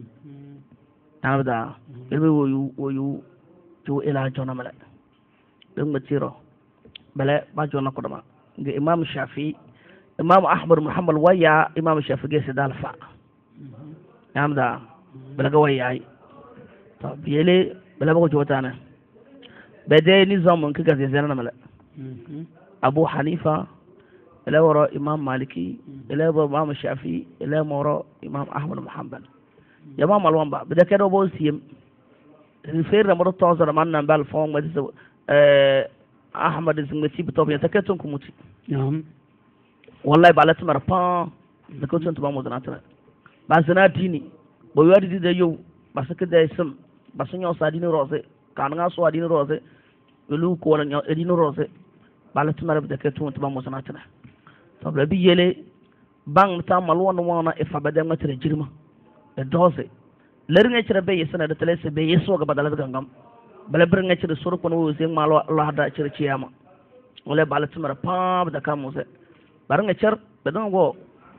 nabda ilmi woyu woyu chu ila jona mala dum matiro bala ba jona ko dama ga imam shafi imam ahmad ibn hanbal waya imam shafi ge sedalfa nabda bala ga waya to biyele bala ko jota na bade ni zaman kaga zena mala abu hanifa إلى وراء إمام مالكي إلى وراء إمام الشافعي إلى وراء إمام أحمد بن حنبل يا ماما الوانبا بدأ كده بوسيم الفير لما رحت أنظر معنا بالفون ما تسوي أحمد الزمتي بتوبيا تكتم كموتي نعم والله بعلت مرة بان ذكرت أنت ما مدناتنا basana tini bo yadi de yow basaka de sam basanyo sa dini rose kan nga so dini rose lu ko wala nyaw dini rose bala tumara be ke tun tuma mo sanatana to bi yele bang ta malwon wona e fa bade ngatre jirma e dose ler nga cire be yesana da tele se be yeso ga badala gangam bala ber nga cire suru kono wo se malo Allah da cire ciyama wala bala tumara pa da kamuse bar nga cer be don go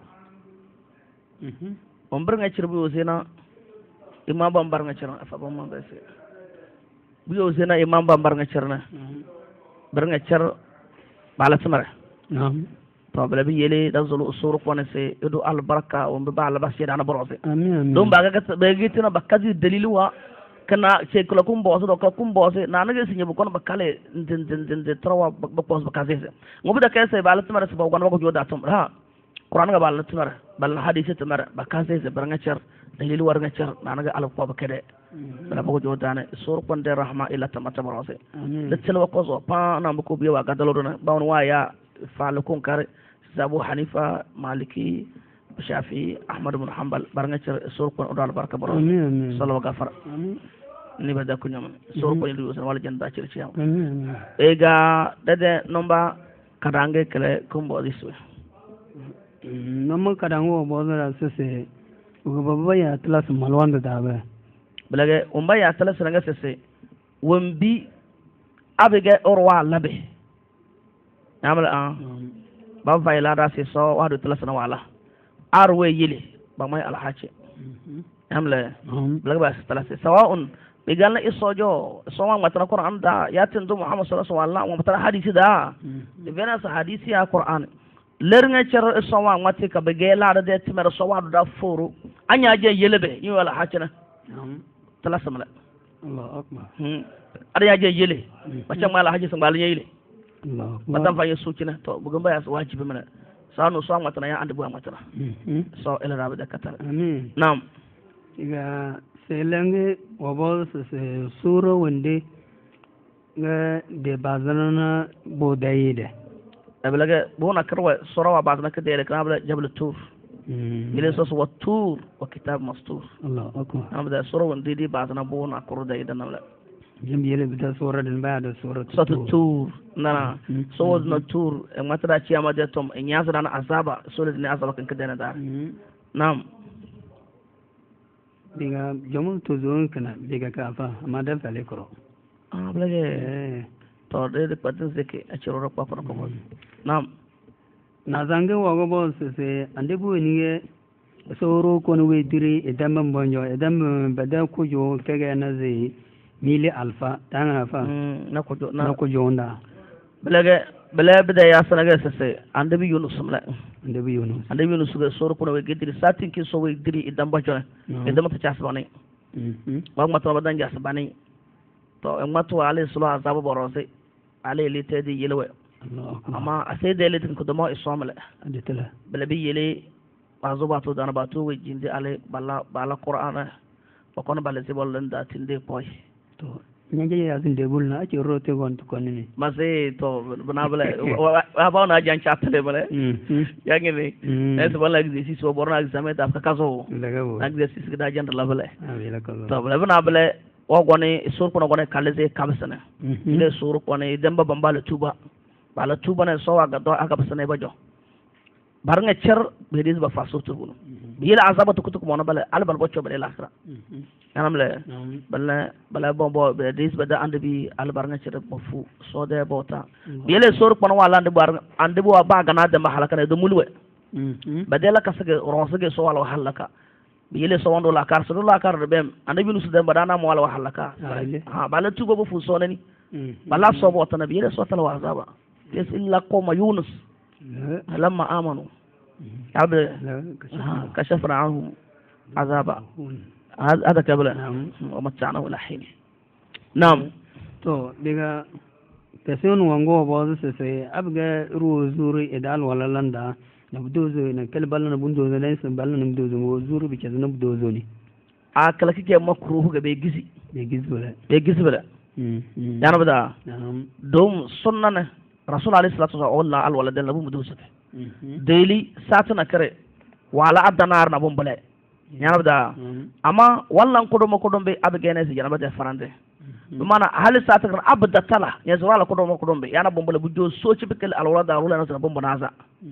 mhm on ber nga cire bo sena imam bam bar nga cire fa bam ba se bu yo sena imam bam bar nga cire na ber nga cire bala tumara naam طب لبي يلي دزلوا الصور كونسي يدو البركة ومبالغ بس يدانا بروسي آمين دوم بعك بيجيتنا بكذي الدليل هو كنا شيء كلا كم بوسه دو كلا كم بوسه نانا جالس يبغون بكالة دين دين دين دين ترى بقوس بكذي مو بدا كذا بالله تمر سبوا كنا بقول جودا تمر ها قرآن का بالله تمر بالله حديث تمر بكذي برنا شر دليل ورنا شر نانا جال ألف باب كده بلا بقول جودا نه صور كون ده رحمة إلا تمر تمر راسي لتسلوا قوسه با نام بقول بيوا كدلورنا باون وايا فالكون كار Abu Hanifa, Maliki, Shafi, Ahmad bin Hanbal, barangkali surukun udal baraka baru. Salam gafar. Ini berda kunyaman. Surukun itu usaha wali janda cerita. Ega dede nomba kadange kele kumbo diswe. Nomba kadango bodoh sese. Ugababa ya telah semaluan dah. Belage umba ya telah serangga sese. Wembi abege orwa labe. Namal ah. ba fayla da se so wa do tala sana wala arwe yile ba mai alhaji amle blag ba tala se sawaun bigalna isojo so ma matana qur'an da ya tindu muhammad sallallahu alaihi wasallam wa matana hadisi da bena sa hadisi ya qur'an ler nga cer so wa mati ka be gela da de timere so wa da furu anya je yelebe yi wala hacina tala samala allah akbar hmm ada ya je yele macam mala haji sambal yele Madam Faya Sucina, to Bugamba as wajibi mana. Sanu song matana ya andu matana. So ela rabe da katara. Amin. Naam. Iga selange wabol se suro wende ga de bazana bodayide. Abelaga bona karwa sura wa bazana kadere kana jabal tur. Ile so so tur wa kitab mastur. Allah akbar. Amda sura wende di bazana bona kurda idan namla. Jambiyele bita sura den baada sura sura tur nana so was not tur e matara ci amade tom e nyaasa dana azaba so le ne azaba kan kadena dar nam diga jomu to zon kana diga ka fa amada fale koro ah blage to de de patin seke a ciro ro pa ko ko nam na zange wago bo se ande bu ni ge soro ko no we diri e dam bonjo e dam bada ko jo kege na ze mili alfa tanga fa na ko na ko jonda belage bele bida ya sanaga sese ande bi yunus mala ande bi yunus ande bi yunus ga soro ko we gidiri satin ki so we diri idam ba jone idam ta chas bani mhm ba ma to badan jas bani to en matu ale sulu azaba borose ale li tedi yelwe amma ase de le tin ko do mo isomale ande tela bele bi yele azuba to dana ba to we jinde ale bala bala qur'ana ko kono bale se bollen da tinde poy to nyaje ya zinde bulna ci rote gon to konini mase to bana bale wa ba na jan chatale bale ya ngene es bala exercice so borna examen da ka kaso exercice da jan la bale to bale bana bale wa gone sur ko gone kalese kabsana ile sur ko ne demba bambala tuba bala tuba ne so wa ga do aka basane bajo barnga cer be dis ba faso to bunu yila azaba to kutuk mona bale albal bocco bale lakra anam le bale bale bombo be dis be da ande bi albarnga cer bo fu so de bota yele sor kono wala ande bar ande bo ba gana de mahalaka ne do mulwe badela kasage ronsage so wala halaka yele so wando la kar so la kar de bem ande bi nusu de badana mo wala halaka ha bale tugo bo fu so nani bala so bota na yele so tala azaba yes illa qoma yunus لما آمنوا عبد كشفنا عنهم عذابا هذا قبل ومتعناه إلى حين نعم تو ديغا تسون وانغو بوز سي ابغى روزوري ادال ولا لندا نبدوزو ان كل بالنا بندوزو ليس بالنا نبدوزو وزوري بكذا نبدوزو ني اكل كيكه مكروه غبي غزي بيغز ولا بيغز ولا يعني بدا دوم سنن رسول عليه الصلاة والسلام والله على الولد نبوم دوسته ديلي ساتنا كره وعلى عد نار نبوم بلا ñanabda amma wallan koɗoma koɗon ɓe aɓe genesi janabade farande ɗum mana haali satakran abda tala ñesorala koɗoma koɗon ɓe yana bombole bujjo soci ɓe kele alwala da rula nasana bombo nasa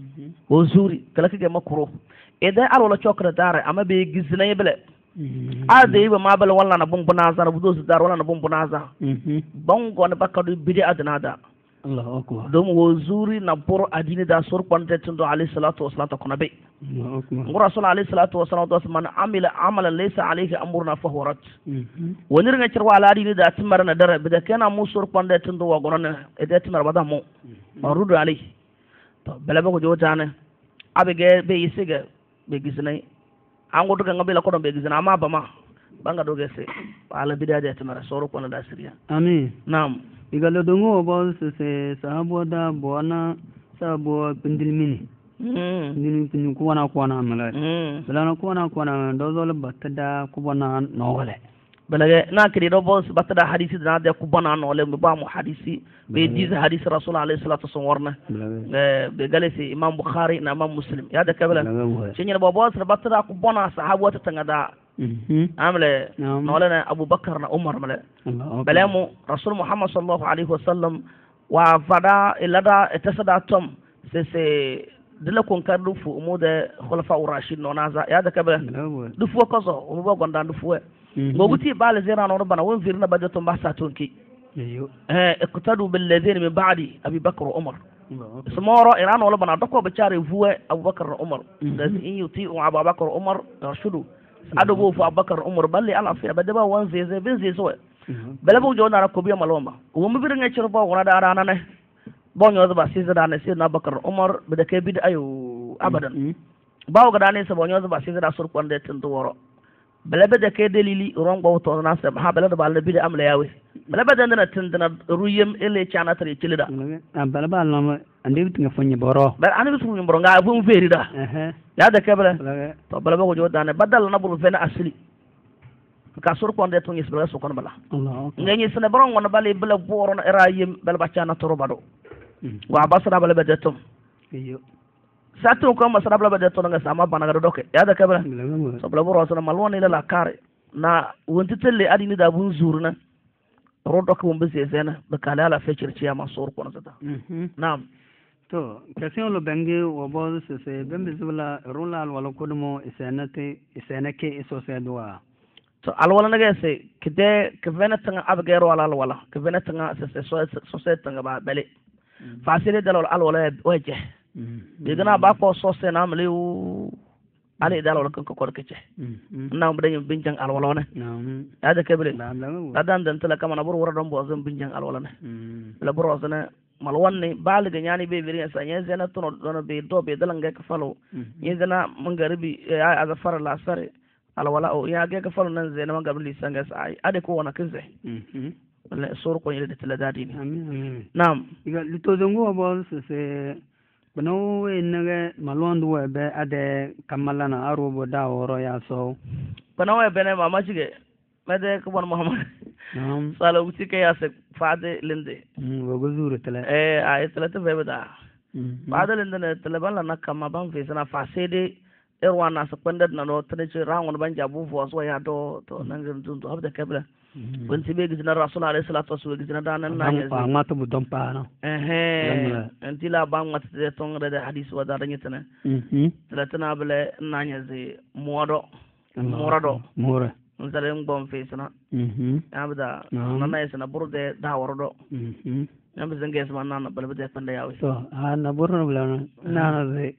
o zuri kala kige makoro e day alwala cokre dare amma ɓe gisinayi bele ade yiɓe ma bele wallana bombo nasa na budosi dar wallana bombo nasa bangone bakkadu bidi adanada Allahu akbar dum wo zuri na boro adini da sor kwante tundo alayhi salatu wassalam ta kono be Allahu akbar ngura rasul alayhi salatu wassalam to man amila amalan laysa alayhi amruna fa huwa rat wonir nga cirwa ala adini da timar na dara bida kana mu sor kwante tundo wa gonon e de timar bada mo marudu alayhi to bela ko jotane abege be yisiga be gisnay ango to nga be la ko don be gisna ama bama banga doge se ala bida de timar sor kwante da siriya amin naam igalo dongo bo se sahabo da bona sabo pindilmini mm ndini pinu ko wana ko wana amala mm bala ko wana ko wana do zol batada ko bona nole balage na kiri do bo batada hadisi na de ko bona nole be ba mu hadisi be diz hadisi rasul alayhi salatu wasallam warna be galesi imam bukhari na imam muslim ya da kabala cinya bo bo batada ko bona sahabo ta tangada amle nolana abubakar na umar male balemu rasul muhammad sallallahu alaihi wasallam wa fada ilada etasada tom se se dila kon kardu fu umude khulafa urashid nonaza ya da kabla du fu ko so o bo gonda du fu ngoguti bale zera no bana won virna bajato mbasa tonki eh iqtadu bil ladina min ba'di abi bakr wa umar smoro iran wala bana doko be chare vuwe abubakar umar da in yuti abubakar umar rashudu ado go fu abakar umar balle ala fi abada ba wan zeze bin zeze so bele bu jona ko biya malomba wo mu bir nga ci ro wona da rana ne bo nyo ba siza da ne si na abakar umar be da ke bid ayo abadan bawo ga dane sa bo nyo ba siza da sur ko nde tin woro bele be da ke dalili ron go to na sa ha bele da balle bid amla yawe bele be da na tin dana ruyem ele chana tare cilida bele ba na ande bitinga fonye boro bele ande bitinga boro nga fu verida eh ya da kebele to bala ba ko jodane badal na buru fena asli ka sur ko nde to ngis bala so kono bala allah ngani sene boron wona bale bala boro na era yim bala bacana toro bado wa basra bala be detom iyo sato ko masra bala be detom nga sama bana ga doke ya da kebele so bala boro so na malwon ila la kare na wonti telle adini da bun zurna rodo ko mbe sesena be kala la fecirci ya masur ko na zata naam to question lo bangi wo bo se se bembe zula rula wala kodumo isenate isenake iso se doa to alwala naga se kide kevena tanga abgero wala wala kevena tanga se se so so se tanga ba bele fasile dalol alwala waje digana ba ko so se na mle u ale dalol kan ko ko kece na mu dañu binjang alwala ne ya da kebele adan dan tala kama na bur wara don bo zan binjang alwala ne la bur wasana mal wanne baaliga ñaani be beri sa ñezena tono dono be do be dalanga ka falo ñezena mangaribi aga farala sare ala wala o ya ga ka falo nan zena mangabli sanga sa ay ade ko wona kinze wala sor ko yele de dadi ni amin nam iga lito zongo bo se bano we naga malondu we be ade kamalana arobo da woro ya so bano we bene mama chige mede ko bon muhammad nam sala uti ke ya se faade lende mm wogo zuru tele eh ay tele te bebeda faade lende ne tele bala nakama ban fe sana fasede erwana sa pande na no tene ci rangon ban jabu fo so ya do to nangam dun to habda kabla won tibe gizna rasul alayhi salatu wasallam gizna danan na ya ba ngata bu dom pa no eh eh antila ba ngata de tong de hadis wa da nyetana mhm tele tana bele nanya ze modo morado mora nzare ngbom fe sana mhm abda nana sana burde da wardo mhm yambe zanges man nana bele be pande yawi so ha na burno bele nana ze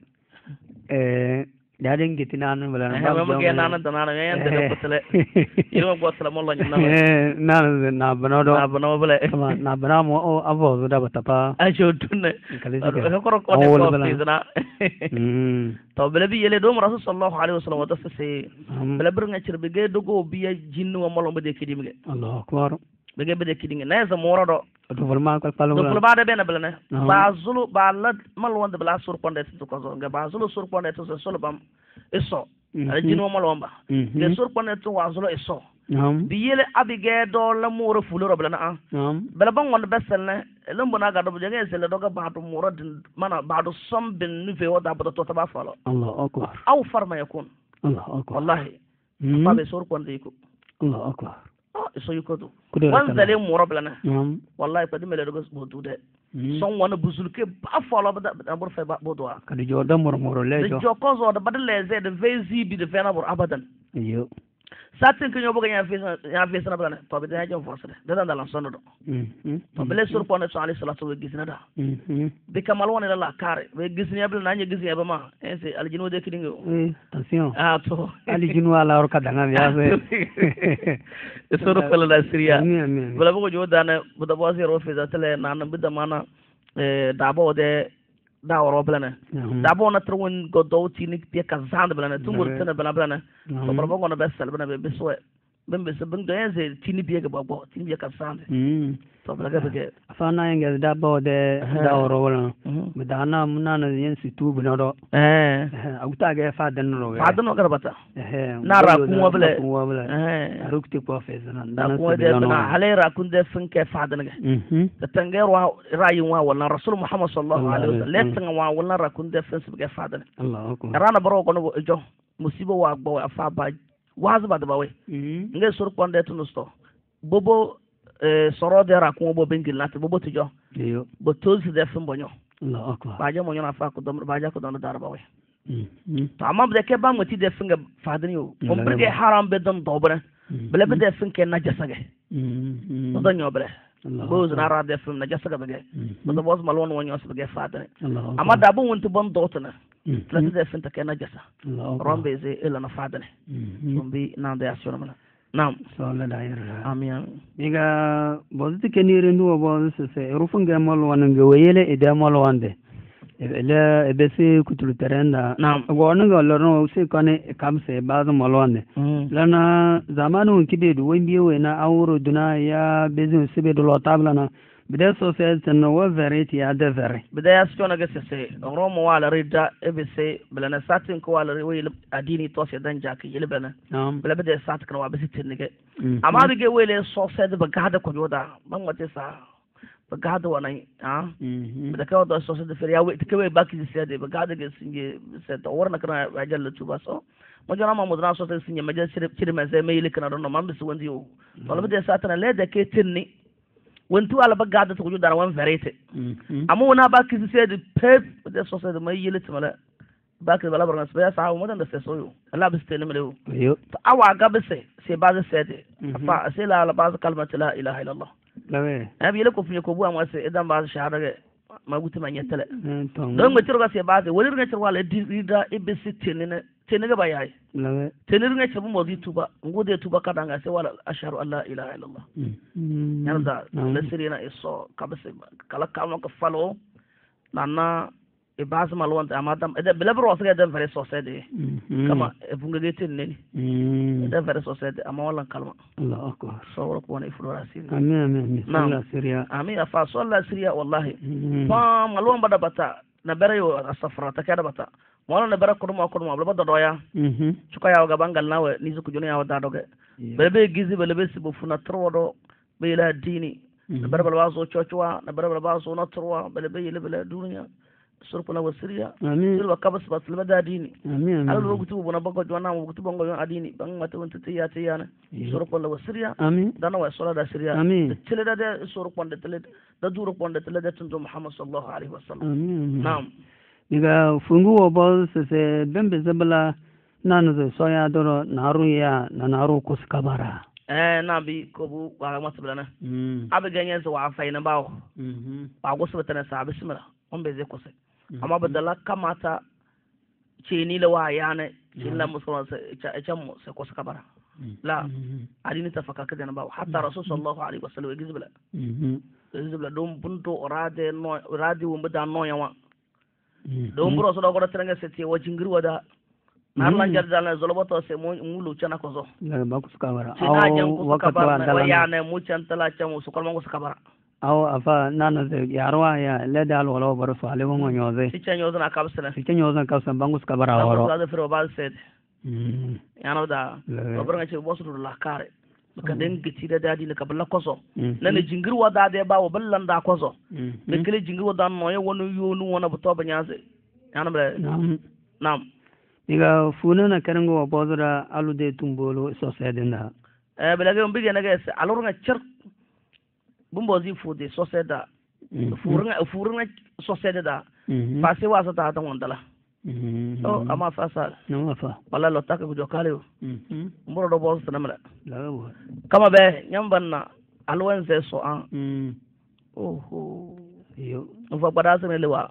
eh dadin gitina nan bala na ba ke nana dana na yan de potele iro go sala mollo ni na na na banodo na bano bele na bana mo o avo da batapa a jo tunne ko ko ko ko fizna mm to bele bi yele do mo rasul sallallahu alaihi wasallam wata se bele bir nga cirbe ge dogo biya jinnu mo mollo be kidimge allah akbar be ge be kidinge na za morado to volma ko palo do ba de bena bele ne ba zulu ba la mal wonde bla sur ponde to ko zo nga ba zulu sur ponde to so solo bam eso ala jinnu mo lomba ge sur ponde to wa zulu eso bi yele abige do la moro fuloro bele na an bele ban wonde besel ne lembo na ga do je ge sele do ga ba do moro din mana ba do som bin nu fe wada ba to to ba falo allah akbar aw farma yakun allah akbar wallahi fa be sor kon diko Allahu akbar oh so yuko do wan zale mu rablana wallahi pa dimele do bo dude son wona busulke ba folo ba da bor fe ba bodo kadi jo da mor mor le jo jo ko zo da badale ze de vezi bi de fena bor abadan yo satin ko nyobo nya fi nya fi sana bana to be da jom force de da dalan sono do to bele sur pone so ali salatu we gisna da be kamal wona la kare we gisni abla nanya gisni ba ma en se ali jino de kidingo attention ah to ali jino ala or kadanga ya se sur pole la siria bala bo jo dana bu da bo zero fi za tele nan bi da mana eh dabo de da woro blana dabo na trwon go do tini pe ka zand blana tumur tana blana blana to barbo go na besal blana be beswe ben be ben do yenze tini pe ga babo tini pe ka zand to blaga be fa na yenge dabo de da woro wala be dana munna na yen situ bna do eh auta ga fa den ro fa den ga bata eh na ra ku woble eh rukti ko fe zana dana ko de na halera kun de fin ke fa den ga da tanger wa rayin wa wala rasul muhammad sallallahu alaihi wasallam letanga wa wala ra kun de fin su ga fa den Allahu akbar rana baro ko no jo musibo wa gbo afa ba wazu ba da bawe nge sur konde tunu sto bobo soro de ra kun bo bengil nat bobo tijo yo bo tozi de fin bonyo Allahu akbar ba ja mo nyona fa ko dom ba ja ko don dar bawe to amma de ke ba moti de fin ga fadani yo mo brige haram be don dobre bele be de fin ke na jasage to don yo bele bo zuna ra de fin na jasaga be bo do boz malon wonyo so be fadani amma da bu wonti bon dotna tlati de fin ta ke na jasa rombe ze ela na fadani rombe na de asona Naam, sala daira. Amin. Biga bozti kenire ndu boz se rufunga mal wananga weyele ide mal wande. Ele ebese kutul terenda. Naam. Gonu lorno se kane kamse baz mal wande. Lana zamanu kibedu wembiye wena awro duna ya bezin sibedu lo tablana. Bida society no wa variety ya de vere. Bida ya stona ga se romo wala rida ebese blana satin ko wala wi adini to se dan jaki yele bana. Naam. Bla bida sat kan wa bisi tinige. Amma bige wele society ba gada ko joda ban wate sa ba gada wana ha. Bida ka do society fer ya we ke we baki se de ba gada ga singe se to warna kana ajal tuba so. Mo jona ma mudna society singe majal sire sire me se me yele kana don man bisu wandi yo. Wala bida satana le de ke tinni wentu ala ba gada to judara wan verite amu wana ba kisi se de pep de so se de mai yele tmala ba ke bala barna se sa mo dan de se so yo ala bi ste lemele yo to awa ga be se se ba se de fa se la ala ba kalmat la ilaha illa allah lawe abi yele ko fi ko bu amwa se idan ba shahada ga ma guti ma nyetele don ma tiro ga se ba se woni ga tiro wala dida ibe se tenene tenega ba yayi lawe tenere ga tiro mo di tuba ngode tuba kadanga se wala ashhadu an la ilaha illa allah yarda la sirina iso kabase kala kama ka falo nana e base malon ta madam e de belabro so ga de vere society kama e bunga de tenene de vere society ama wala kalma Allahu akbar so ko ne flora sin amin amin sala siria amin afa sala siria wallahi fa malon bada bata na bere yo asafra ta kada bata wala na bara kurma kurma bla bada doya mhm chuka yawo ga bangal nawe ni zuku jona yawo da doge bebe gizi bebe sibo funa trodo be la dini na bara bala waso chochwa na bara bala waso na trowa bebe yele bela dunya surpuna wasiria amin silwa kabas bas lba da dini amin ala lo gutu bona bago jona mo gutu bongo yon adini bang mata wonta tiya tiya na surpuna wasiria amin dana wa sala da siria amin tele da de surpuna tele da duru ponda tele da tunzo muhammad sallallahu alaihi wasallam amin naam diga fungu obo se bembe zabala nanu ze soya doro naru ya na naru kuskabara eh nabi ko bu wa masbala mm abe ganyen zo wa fa ina bawo mhm ba go so tana sa bismillah on be ze ko sai amma badala kamata ce ni la wa yana cin la musulman sai can mu sai ko skabara la adini tafaka kada na bawo hatta rasul sallallahu alaihi wasallam gizbala mhm gizbala dum bunto orade no orade wo mbada no yawa don buro so do ko trenga se ti wajingir wada nan lan jar dal zoloboto se mo ngulu chana ko zo la ba ku skabara aw wakati wa dal ya ne mu chantala chamu su kolmo ko skabara aw afa nana de yarwa ya le dal wala baro so ale mo nyoze si chanyo na kabsana si chanyo na kabsana bangu skabara woro da fero ba set mm yana da obro nga che bosu la kare ka den giti da dadi ne kabla koso nane jingir wada de ba wo ballan da koso be kele jingir wada no ye wonu yonu wona bu to banyaze yana bre nam nam iga funa na karango wa bodra alu de tumbolo so sedenda eh belage umbige na ges alurunga cer bumbozi fude so seda furunga furunga so seda fase wasa ta ta wondala oh ama fasa no afa wala lo taka ko jokale mhm mboro do boss namala la wo kama be nyambanna alwense so an mm oho yo fa bada sene lewa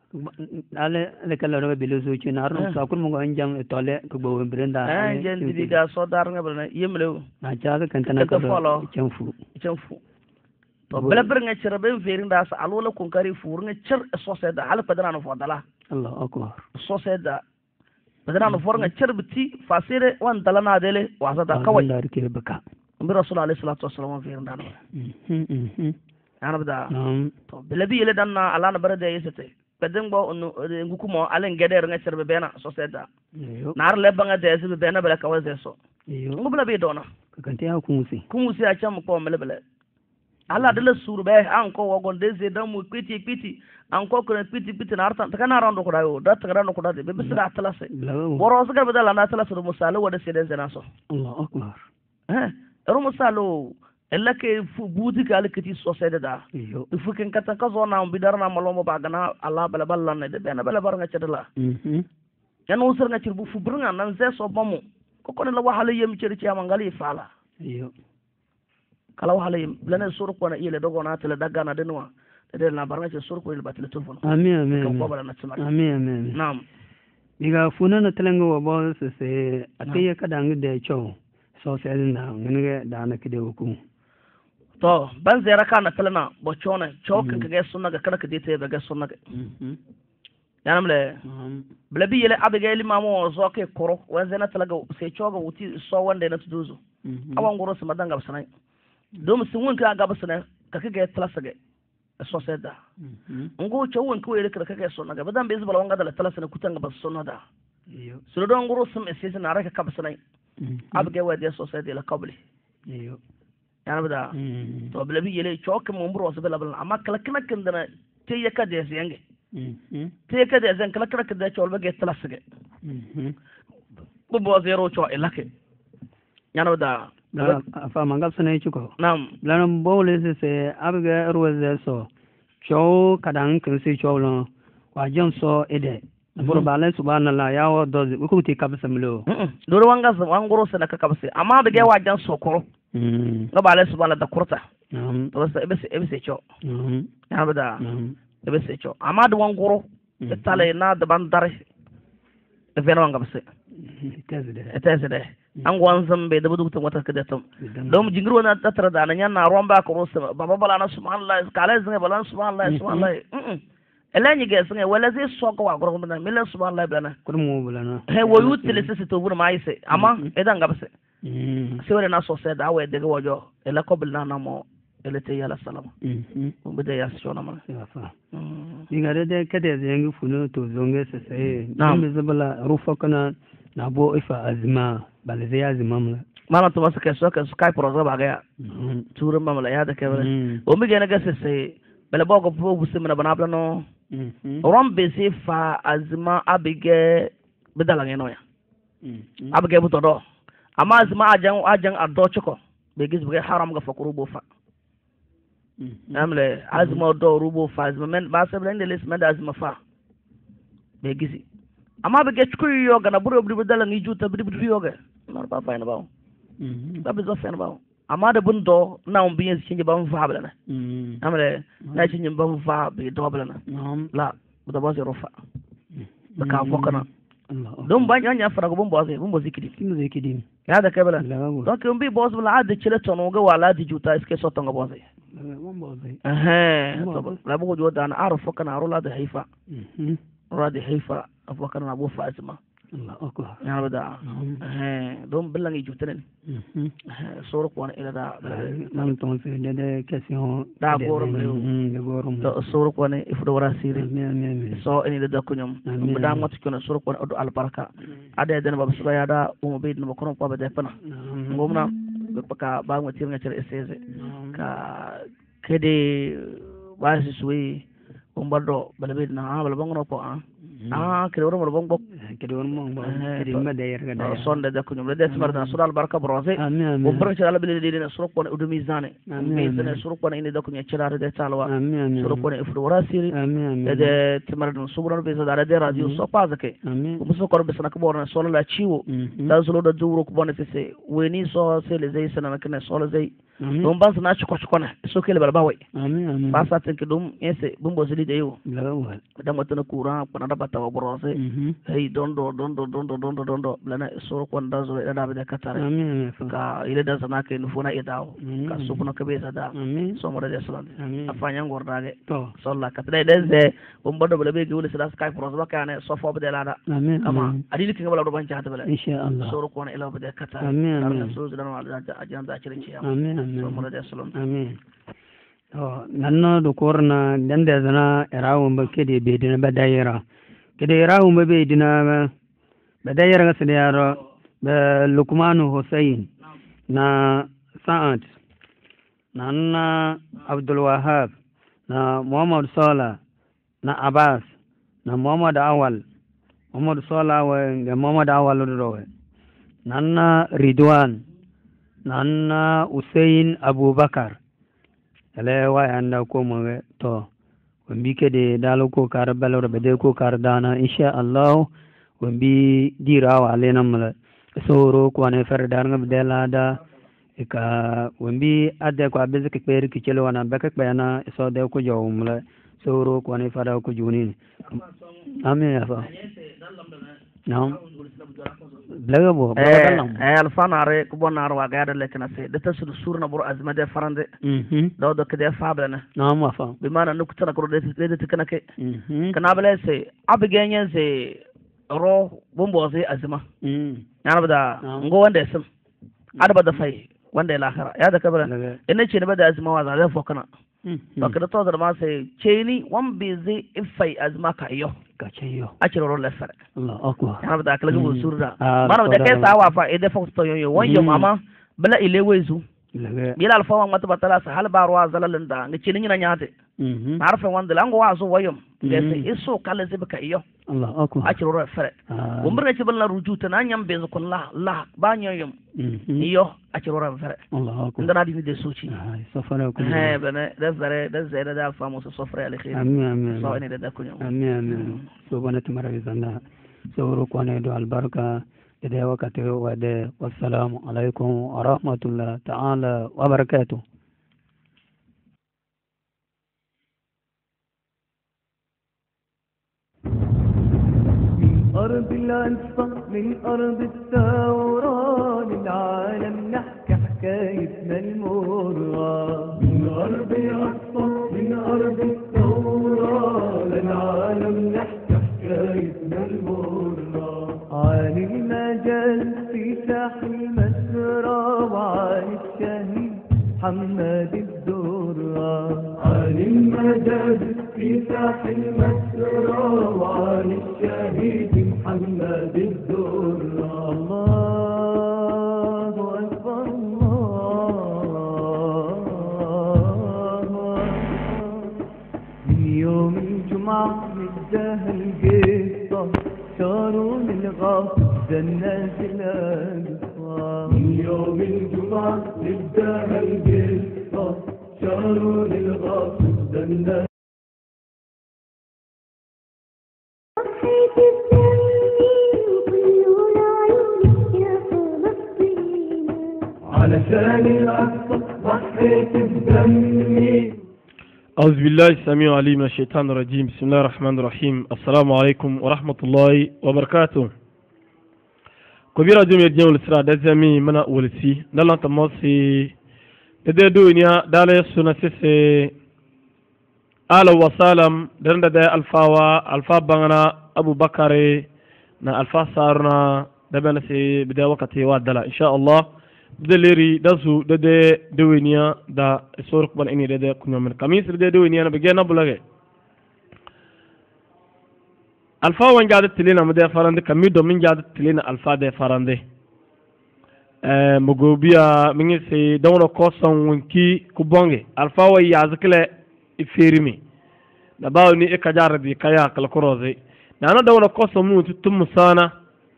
ale le kala ro belo so chi nar no sa kun mo anjam tole ko bo brenda eh jen dibiga so dar nga bana yemle na ja kan tan ko chamfu chamfu to bela ber nga cere ben feri nda sa alwala kun kari fur nga cer socieda hal padana no fodala Allah akbar socieda padana no for nga cer biti fasire wan dalana dele wasata kawai Allah rike baka bi rasul alayhi salatu wassalam feri nda no mhm mhm ana bada nam to bela bi yele danna ala na barade yesete pedeng bo onu ngukumo alen geder nga cer be bena socieda yo nar le banga de se be bena bela kawai so yo ngubla be dona kanti ha kumusi kumusi a cham ko mele bele Allah de la surbe an ko wogon de se damu piti piti an ko ko piti piti na artan kana rando ko dayo da ta rando ko da be bisra atlase woro so ga bedala na atlase do musalo wada se den zena so Allah akbar eh ro musalo ella ke fu buti ka alkiti so se da yo fu ken kata ka zo na bidar na malomo ba gana Allah bala balla ne de bena bala bar nga cedala mhm yan usur nga cirbu fu burnga nan se so bamu ko ko la wahala yem ciri ci amangali fala yo kala wahala lana sur ko na ile dogo na tele daga na denwa de na baranga ci sur ko ile batile telefon amin amin kan ko bala na tsama amin amin naam diga funa na telengo wa bo se se akaya kada ngi de chow so se na ngi da na kide ku to ban zera kana telena bo chona chok ka ga sunna ga kada kide te ga sunna ga mhm yanam le blabi yele abiga ili mamo zo ke koro wazena talaga se choga wuti so wande na tuduzo awan goro se madanga basana dom se won ka ga basana ka ka ga tlasage so se da ngo cho won ko yele ka ka ga so na ga badan be zubala wanga da tlasana kutanga bas so na da yo so do ngoro se me se na raka ka basana abiga wade so se de la qabli yo yana bada to blabi yele choke mo mbro se bela bela amma kala kana kendana te yaka de yange mhm te ka de zan kala kala ka de chol bage tlasage mhm bo bo zero cho elake yana bada fa mangal sene chuko nam lan bole se se abiga ruwaze so chow kadang kan se chow lo wa jon so ede buru bale subhanallah ya wo dozi ko ti kabsa mlo dole wanga wangoro se naka kabse amma bage wa jan so koro mhm no bale subhanallah da kurta nam to se ebe se ebe se cho mhm yana bada nam ebe se cho amma da wangoro tale na da bandare e vena wanga bse tazide etesede an gwan zambe da budu ta wata kada tum dom jingiro na tatra da nan na romba ko rosa baba bala na subhanallah kala zinga bala subhanallah subhanallah mm elani ge zinga wala zai so ko wa goro na mila subhanallah bala ko mo bala na he wo yutile se to bur mai se amma edan gabse mhm se wala na so se da wa de wojo ela ko bil na na mo ele te yala salama mhm mo be de ya so na ma ya fa diga de kade zengi funo to zonge se se na me zabala rufa kana na bo ifa azma bale zai azma mala mana to masa ke so ke skype program ba ga turum mamala ya da ke wala o mi gena ga se se bele bogo po bu simna bana plano mhm rom be se fa azma abige bedala ngeno ya mhm abige bu to do ama azma ajan ajan ado choko be gis be haram ga fakuru bo fa mhm amle azma do rubo fa azma men ba se blende les men azma fa be gisi amma be ge chukuri yoga na buru buru bedala ngi juta buru buru yoga na ba fa na ba mhm ba be zo fa na ba amma da bun do na on biyen cinje ba fa bala na mhm amle na cinje ba fa be do bala na nam la bu da ba se rofa ba ka fokana Allah don ban yanya fara go bun bo se bun bo zikidi kin zai kidi ya da kai bala lawo donc on bi boss bala ade chile tono ga wala di juta iske so tonga bo se mo bo zai eh to la bu go da na arfo kana rola da haifa mhm rola da haifa afwa kana abu fatima Allah akbar ya bada eh don bilang i jutenen mhm soro ko ila da nan ton se de de question da gorum mhm de gorum to soro ko ne ifdo wara sire mi mi mi so eni da ko nyom da mot ko soro ko do albarka ade den bab so ya da o mo be no ko ko be de pana ngomna be paka ba mo tirnga cer essese ka kede wasi suwi o mbardo bala be na bala bongo ko ah ah kede woro mo bongo كده ورمون كده ما داير كده صون ده كنيم ده سمرنا سورة البركة براسي وبركة على بلي دي سورة كون أدمي زاني ميزان سورة كون إني ده كنيم شرار ده تعلوا سورة كون إفروراسي ده تمرنا سورة بيزا ده ده راديو سوبا زكى وبس كون بس نكبرنا سورة لا تشيو ده سورة ده دورو كبرنا تسي ويني سو سيل زي سنة كنا سورة زي دوم بس ناش كوش كونه سوكيل بالباوي بس أتنك دوم يسي بومبو زلي ديو ده متنا كورا كنا ده بتاع براسي هي دوندو دوندو دوندو دوندو دوندو لنا سورة كون ده زوج ده بده كتار كا إلى ده زمان كنفونا يداو كا سوكنا كبيسة ده سومر ده سلام أفانيان غورداعه صلى كتر ده ده بومبو ده بلبي كيولي سلاس كاي فراس بكانه صفوا بده لادا أما أديل كينغ بلا ربان جهات بلا إن شاء الله سورة كون إلى بده كتار آمين سورة ده نوع أجان ده أشرين شيء آمين سومر ده سلام آمين oh nanno do korna dande zana erawo mbakedi be dina badayira kede erawo mbe dina badayira ga sidiyaro be lukmanu hussein na sa'ad na abdul wahab na muhammad sala na abbas na muhammad awal muhammad sala wa muhammad awal do nanna ridwan nanna hussein abubakar ale wa anda ko mo to wambi kede dalo ko kar balor bede ko kar dana insha Allah wambi dirawa alena mala soro ko ne fer dar ngam dela da ka wambi adde ko abeze ke per ki chelo wana baka bayana so de ko jawmla soro ko ne fara ko juni amin ya fa naam blaga bo eh alfanare ko bonar wa gaada lekna se de tasud surna bur azma de farande mhm do do kede fablana naam wa fa bi mana nuku tana ko de de tikana ke mhm kana bale se abigenyen se ro bombo se azma mhm yana bada ngo wanda sam arba da fai wanda la akhira ya da kabara ina ce ne bada azma wa za fokana to kada to da ma se cheni wan bizi ifai azma ka yo kaceyo aciro ro le fere Allah akbar yana bada kala go surda mana da kai sawa fa ide fokto to yo wanyo mama bala ile wezu bila alfa wa mata batala sa hal barwa zalalin da ni cinin na nyaate mhm arfa wanda lango wa so wayom dese iso kala zibka iyo Allah akbar aciro ro fere gumbra ci bala rujuta na nyam bezu kun la la ba nyoyom iyo aciro ro fere Allah akbar ndana di de suci safara ko he bana da zare da zare da fa musu safara al khair amin amin so ene da kunyo amin amin so bana tamara bizanna so ko ne do albarka إذا وقت وده والسلام عليكم ورحمة الله تعالى وبركاته. من أرض الألفة من أرض الثورة للعالم نحكي حكايتنا المرة. من أرض الألفة من أرض الثورة للعالم نحكي حكايتنا المرة. عالي المجال في ساح المسرى وعالي الشهيد محمد الدرة. عالي المجال في ساح المسرى وعالي الشهيد محمد الدرة. الله أكبر الله أكبر. من يوم الجمعة نبدأ القصة شارون الغاصب جنات الأقصى. من يوم الجمعة نبدأ القصة شارون الغاصب جنات. ضحيت بدمي وكل عيونك يا فلسطين علشان الأقصى ضحيت بدمي. أعوذ بالله السميع العليم من الشيطان الرجيم بسم الله الرحمن الرحيم السلام عليكم ورحمة الله وبركاته. كبيرة جميع الجنة والإسراء دزمي منا ولسي دلنا تموسي تدي دنيا دالي سنة سيسي أهلا وسلام درندا دا الفاوا الفا بانغنا أبو بكر نا الفا سارنا دبنا سي بدا وقتي وادلا إن شاء الله بدليري دازو دده دوينيا دا سورك بان اني دده كنيا من كميس دده دوينيا نبغينا بلاغي الفا وان جادت تلينا مده فرند كمي دو من جادت تلينا الفا ده فرند ا مغوبيا ميني سي دونو كوسون ونكي كوبونغي الفا وي يازكله افيرمي da bawo ni e kajara di kaya kala koroze nana da wona koso mu tutum sana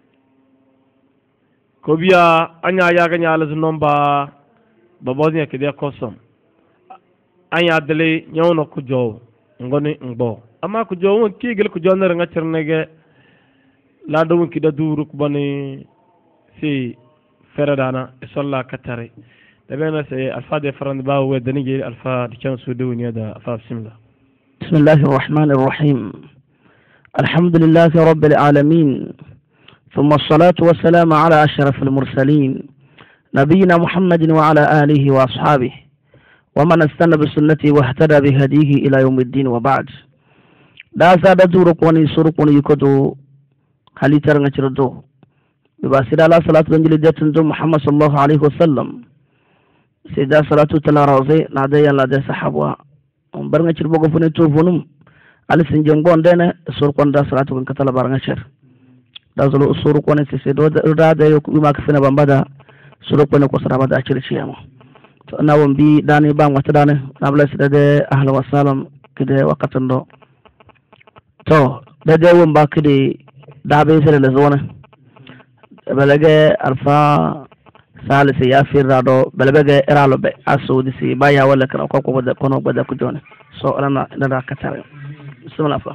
ko biya anya ya ga nyala zinomba baboznya ke dia koso anya dele nyono ku jow ngoni ngbo amma ku jow won kigel ku jonner nga cernege la do won ki da duru ku bani si feradana e solla katare da bena se alfa de farand ba we danige alfa de kan su do ni da fa bismillah bismillahir rahmanir rahim alhamdulillahi rabbil alamin ثم الصلاة والسلام على أشرف المرسلين نبينا محمد وعلى آله وأصحابه ومن استنى بسنته واهتدى بهديه إلى يوم الدين وبعد لا زاد دورك وني سرق وني يكدو هل ترى تردو بباسر على صلاة الانجيل جاتن محمد صلى الله عليه وسلم سيدا صلاة تلا روزي ناديا لا دي صحابها برنا تشربو غفوني توفونم على سنجنغون دينا سرق وندا صلاة ونكتلا برنا شر dazolo suru kone sese do da da yo kuma kafina bambada suru kone ko saraba da circi yama to na won bi dani ba wata dane na bla sida de ahla wa salam kide wakatan do to da de won ba kide da be sere le zona balage alfa salisi ya firado balage iralo be asudi si baya wala kana ko ko da kono bada ku jone so ana da katare bismillah fa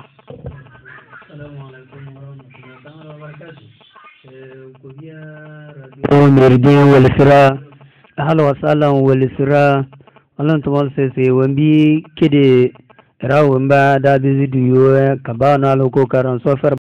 ومردين والسراء أهلا وسهلا والسراء الله تمام سيسي ومبي كده راو مبا دا بيزيدو يو كبانا لوكو كاران سوفر